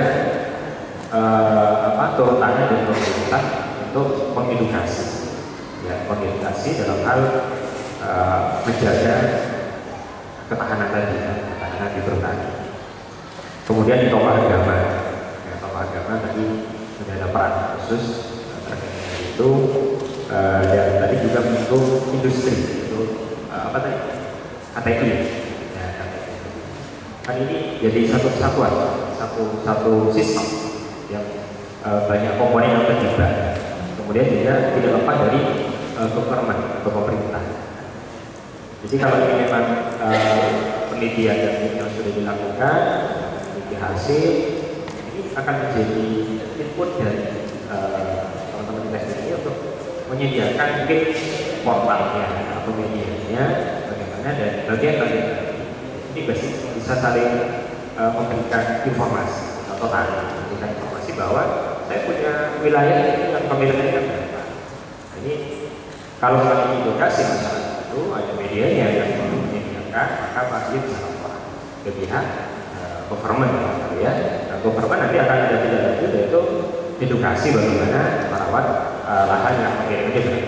Speaker 6: uh, apa turun tangan dari pemerintah untuk mengedukasi, ya mengedukasi dalam hal uh, menjaga ketahanan tadi, ya, ketahanan di bertani. Kemudian di tokoh agama, ya, tokoh agama tadi sudah ada peran khusus terkait dengan itu, uh, dan tadi juga untuk industri, itu uh, apa tadi? K T I, ya, K T I. Kan ini jadi satu kesatuan, satu satu sistem yang uh, banyak komponen yang terlibat. Kemudian juga tidak lepas dari uh, government atau pemerintah. Jadi kalau ini memang uh, penelitian yang sudah dilakukan, memiliki hasil, ini akan menjadi input dari teman-teman uh, investor ini untuk menyediakan mungkin portalnya atau medianya, bagaimana dan bagian-bagian ini bisa saling uh, memberikan informasi atau tanya, memberikan informasi bahwa saya punya wilayah ini yang pemilikannya berapa. Nah, ini kalau soal edukasi masyarakat itu ada medianya yang menyediakan, maka pasti bisa lapor ke pihak uh, government ya. Nah, government nanti akan ada tidak lanjut yaitu edukasi bagaimana merawat uh, lahan yang pemilikannya berapa.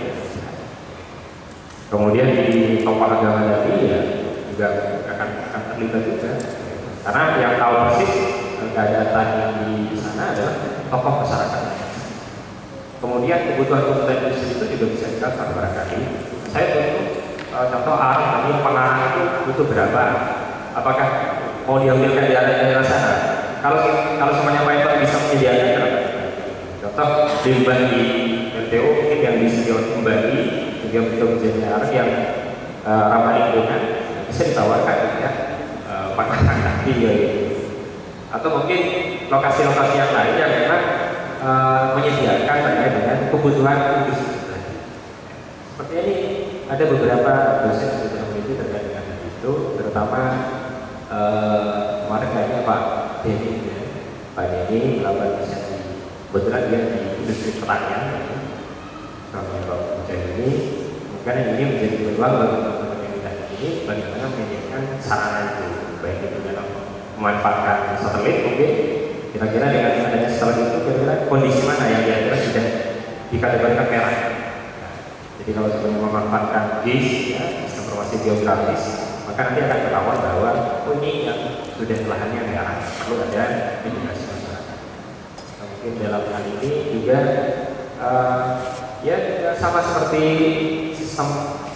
Speaker 6: Kemudian di tokoh agama tadi ya juga akan akan terlibat juga, karena yang tahu persis keadaan yang di sana adalah tokoh masyarakat. Kemudian kebutuhan-kebutuhan industri itu juga bisa dikatakan barangkali. Saya butuh uh, contoh arang tadi pengarang itu butuh berapa? Apakah mau diambilkan di daerah sana? Kalau kalau semuanya Python bisa menyediakan berapa? Contoh limbah di L T O mungkin yang disediakan kembali juga untuk menjadi arang yang uh, ramah lingkungan bisa ditawarkan ya uh, pengarang tadi ya. Atau mungkin lokasi-lokasi yang lain yang memang e, menyediakan terkait dengan kebutuhan industri. Seperti ini ada beberapa dosen yang sudah meneliti terkait dengan itu, terutama e, kemarin kayaknya Pak Denny, ya. Pak Denny melakukan riset di kebetulan dia di industri pertanian, sama Pak Ucai ini, mungkin ini menjadi peluang bagi teman-teman yang tidak ini bagaimana menyediakan sarana itu, baik itu dalam memanfaatkan satelit mungkin kira-kira dengan adanya satelit itu kira-kira kondisi mana yang kira-kira sudah dikategorikan merah. Nah, jadi kalau sudah memanfaatkan G I S ya, informasi geografis, maka nanti akan ketahuan bahwa oh ini yang sudah lahannya merah, perlu ada edukasi masyarakat. Nah, mungkin dalam hal ini juga uh, ya juga sama seperti sistem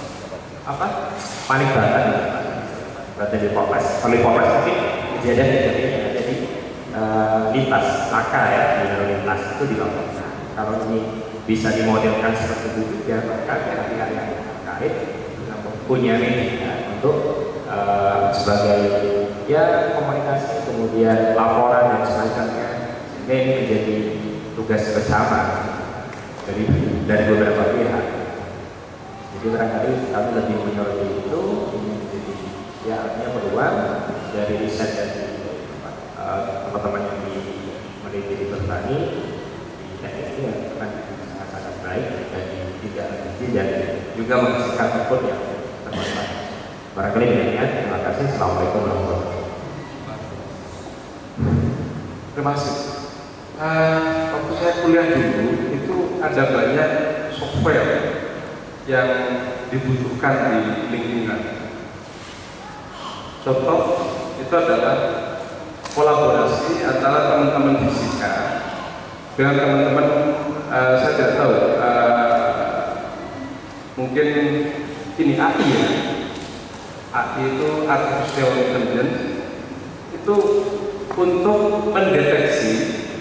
Speaker 6: apa panik batan ya, berada di Polres, kalau di Polres mungkin kejadian-kejadian yang ada di uh, lintas maka ya di lalu lintas itu dilakukan. Kalau ini bisa dimodelkan seperti itu juga, maka pihak-pihak yang terkait punya media untuk uh, sebagai ya komunikasi, kemudian laporan dan semacamnya, sehingga ini menjadi tugas bersama dari dari beberapa pihak. Jadi barangkali kami lebih menyoroti itu, ini menjadi ya artinya peluang dari riset dari teman-teman uh, yang di meneliti di bertani di teknik ini akan sangat-sangat baik dan tidak lanjuti dan juga menghasilkan input yang bermanfaat. Barangkali demikian. Terima kasih. Assalamualaikum warahmatullahi wabarakatuh.
Speaker 2: Terima kasih. Uh, waktu saya kuliah dulu itu ada banyak software yang dibutuhkan di lingkungan. Contoh itu adalah kolaborasi antara teman-teman fisika dengan teman-teman uh, saya tidak tahu uh, mungkin ini A I ya, A I itu artificial intelligence itu untuk mendeteksi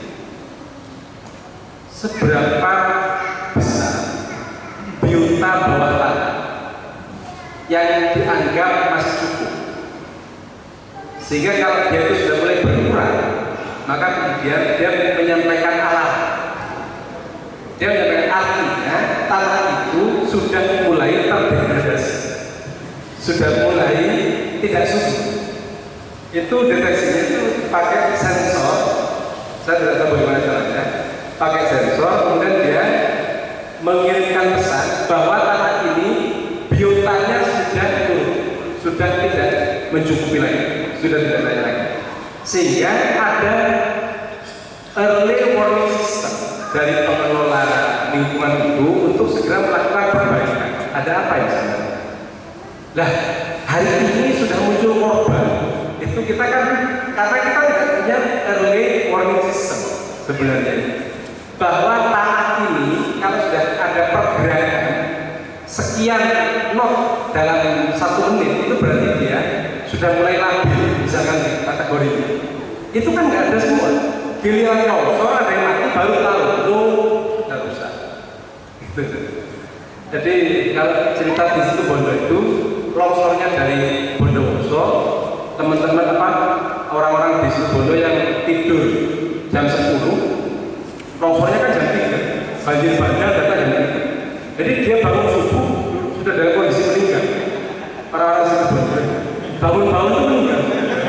Speaker 2: seberapa besar biota bawah tanah yang dianggap masih cukup. Sehingga kalau dia itu sudah mulai berkurang, maka kemudian dia menyampaikan alarm. Dia menyampaikan artinya tanah itu sudah mulai terdegradasi. sudah mulai tidak subur. Itu deteksinya itu pakai sensor, saya tidak tahu bagaimana caranya, pakai sensor, kemudian dia mengirimkan pesan bahwa tanah ini biotanya sudah turun, sudah tidak mencukupi lagi, sudah tidak layak lagi, sehingga ada early warning system dari pengelola lingkungan itu untuk segera melakukan perbaikan. Ada apa yang sebenarnya? Lah, hari ini sudah muncul korban. Itu kita kan, karena kita tidak punya early warning system sebenarnya, bahwa tanah ini kalau sudah ada pergerakan sekian knot dalam satu menit, itu berarti dia sudah mulai labil, misalkan kategorinya. Itu kan nggak ada semua. Giliran longsor ada yang mati baru tahu, lo sudah rusak. Gitu. Jadi kalau cerita di situ Bondo itu longsornya dari Bondowoso, teman-teman apa orang-orang di situ Bondo yang tidur jam sepuluh, longsornya kan jam tiga, banjir bandang datang jam tiga. Jadi dia bangun subuh sudah dalam kondisi meninggal. Orang-orang di situ Bondo bangun-bangun itu meninggal.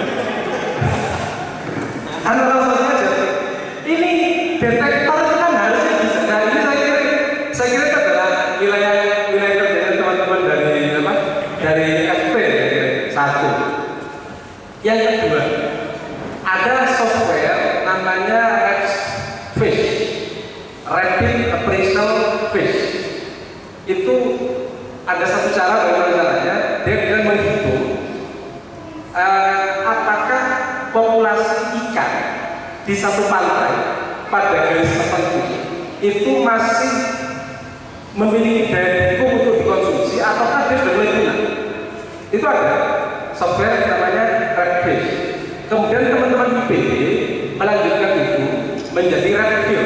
Speaker 2: Karena longsornya aja. Ini detektor itu kan harusnya bisa. Nah ini saya kira, saya kira itu adalah wilayah wilayah kerjanya teman-teman dari apa? Dari F P satu. Yang kedua, ada software namanya RapidFish, Rapid Appraisal Fish. Itu ada satu cara bagaimana caranya, dia bisa menghitung uh, apakah populasi ikan di satu pantai pada garis tertentu itu masih memiliki daya dukung untuk dikonsumsi ataukah dia sudah mulai punah. Itu ada software yang namanya RapidFish. Kemudian teman-teman I P B melanjutkan itu menjadi RapidFill,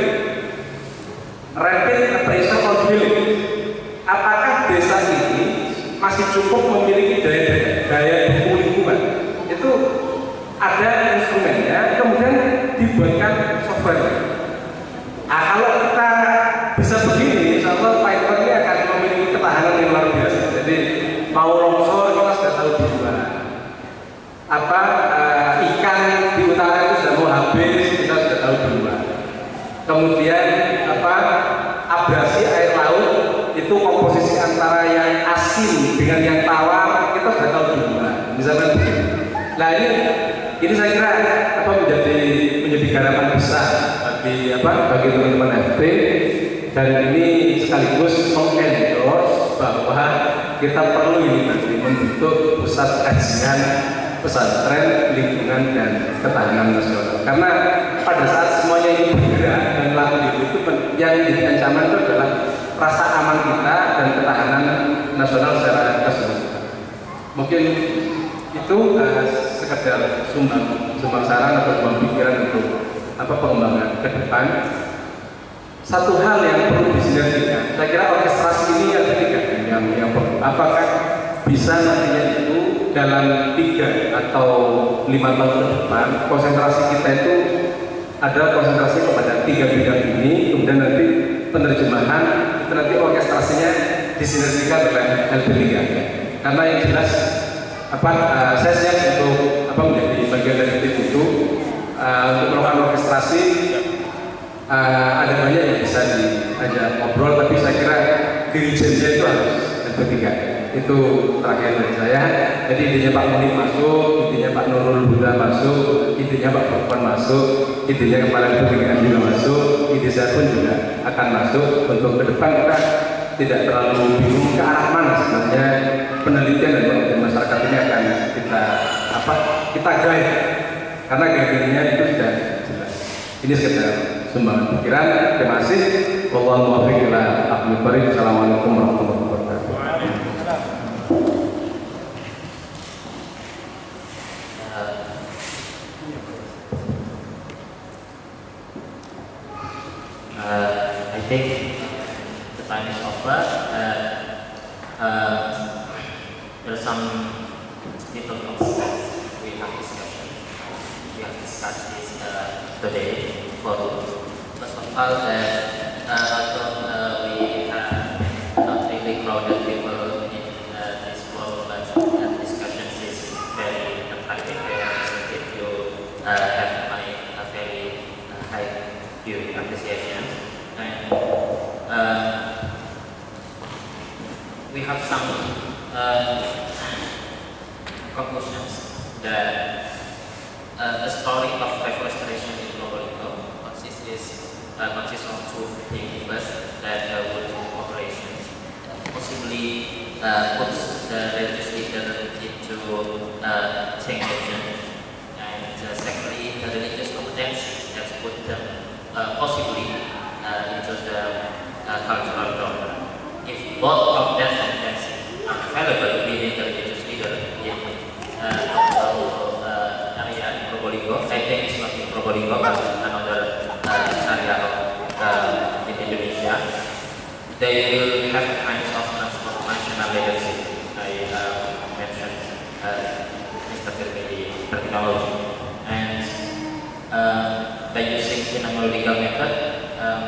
Speaker 2: Rapid Appraisal on Village. Apakah desa ini masih cukup memiliki daya daya dukung lingkungan? Itu ada instrumennya, kemudian dibuatkan software. Nah, kalau kita bisa begini, insya Allah Python ini akan memiliki ketahanan yang luar biasa. Jadi mau longsor kita sudah tahu duluan. Apa uh, ikan di utara itu sudah mau habis, kita sudah tahu duluan. Kemudian apa abrasi air laut itu komposisi antara yang asin dengan yang tawar kita sudah tahu duluan. Misalkan begini. Nah ini ini saya kira apa menjadi menjadi garapan besar bagi apa bagi teman-teman F P, dan ini sekaligus mengendorse bahwa kita perlu ini nanti membentuk pusat kajian pesantren lingkungan dan ketahanan nasional. Karena pada saat semuanya ini bergerak dan laku itu yang jadi ancaman itu adalah rasa aman kita dan ketahanan nasional secara keseluruhan. Mungkin itu uh, sekedar sumbang sumbang saran atau sumbang pikiran untuk apa pengembangan ke depan. Satu hal yang perlu disinergikan, saya kira orkestrasi ini ada tiga yang yang perlu. Apakah bisa nantinya itu dalam tiga atau lima tahun ke depan konsentrasi kita itu ada konsentrasi kepada tiga bidang ini, kemudian nanti penerjemahan itu nanti orkestrasinya disinergikan oleh L P tiga. Karena yang jelas apa uh, saya siap untuk apa menjadi bagian dari tim itu uh, untuk melakukan orkestrasi. Uh, ada banyak yang bisa diajak ngobrol, tapi saya kira dirijennya itu harus L P tiga. Itu terakhir dari saya. Jadi idenya Pak Munir masuk, idenya Pak Nurul Huda masuk, idenya Pak Bokon masuk, idenya Kepala Bpkh juga masuk, ide saya pun juga akan masuk. Untuk ke depan kita tidak terlalu bingung ke arah mana sebenarnya penelitian dan penelitian masyarakat ini akan kita apa kita guide, karena guide-nya itu sudah jelas. Ini sekedar sumbangan pikiran. Terima kasih. Wallahu muwaffiq ila aqwamit thoriq. Assalamualaikum warahmatullahi wabarakatuh.
Speaker 1: Uh, I think the time is over. Uh, uh, there are some little concepts we have discussion. We have discussed this uh, today. For first of all, that uh, although uh, we have not really crowded people in uh, this forum, but we have some uh, conclusions that uh, the story of reforestation in Probolinggo consists is uh, consists of two things. First, that uh, wood operations possibly uh, puts the religious leader into uh, change agent, and uh, secondly, the religious competency that put them uh, possibly uh, into the uh, cultural dogma. If both of that competency are available within the religious leader in uh, local uh, area in Probolinggo, I think it's not in Probolinggo but another uh, area of uh, in Indonesia, they will have a kind of transformational leadership. I uh, mentioned uh, Mister Tirmidhi terminology, and uh, by using phenomenal legal method, um,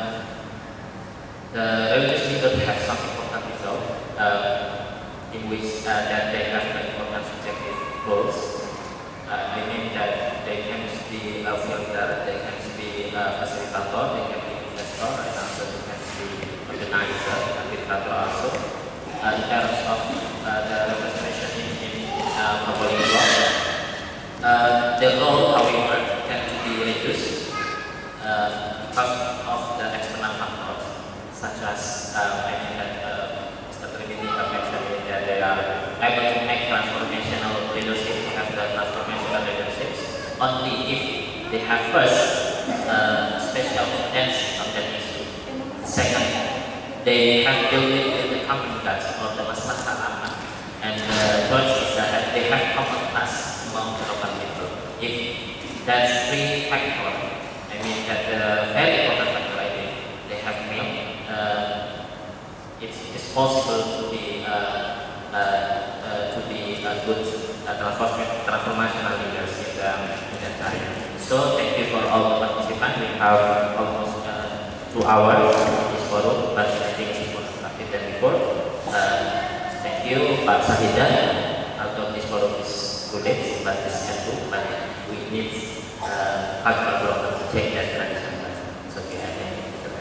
Speaker 1: the religious leaders have some important result uh, in which uh, that they have very important subjective goals. Uh, I mean that they can be a filter, they can be a facilitator, they can be investor, and also they can be organizer, arbitrator also. Uh, in terms of uh, the representation in, in uh, Probolinggo, uh, the role, however, can be reduced uh, because of the external factors, such as uh, I mean that uh, Mister Tirmidhi mentioned that they are able to make transformational leadership, have the transformational leaderships only if they have first uh, special competency on that issue. Second, they have built it with the common guts or the maslahat aman, and the third is that they have common task among the local people. If that's three factors, I mean that the very important factor, I think they have made, uh, it's, it's possible to be uh, uh, uh, to be a good uh, transformational leaders in, the, in that area. So thank you for all the participants. We have almost uh, two hours in this forum, but I think it's more productive than before. Uh, thank you, Pak Sahidah. Although this forum is too late, but this can do, but we need uh, cultural blocker to change that tradition. It's okay, I think.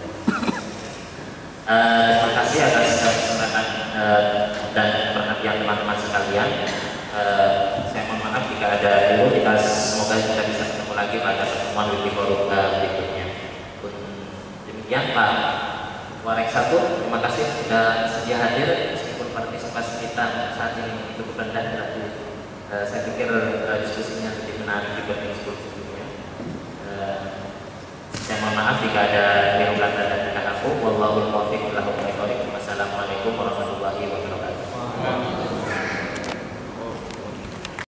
Speaker 1: Uh, terima kasih atas kesempatan uh, dan perhatian teman-teman sekalian. Uh, saya mohon maaf jika ada dulu, kita semoga kita bisa ketemu lagi pada pertemuan Wiki Forum uh, berikutnya. Demikian Pak Warek satu, terima kasih sudah sedia hadir meskipun partisipasi kita saat ini cukup rendah, tapi uh, saya pikir uh, diskusinya lebih menarik dibanding sebelum-sebelumnya. Uh, saya mohon maaf jika ada yang kata dan kata aku. Wallahul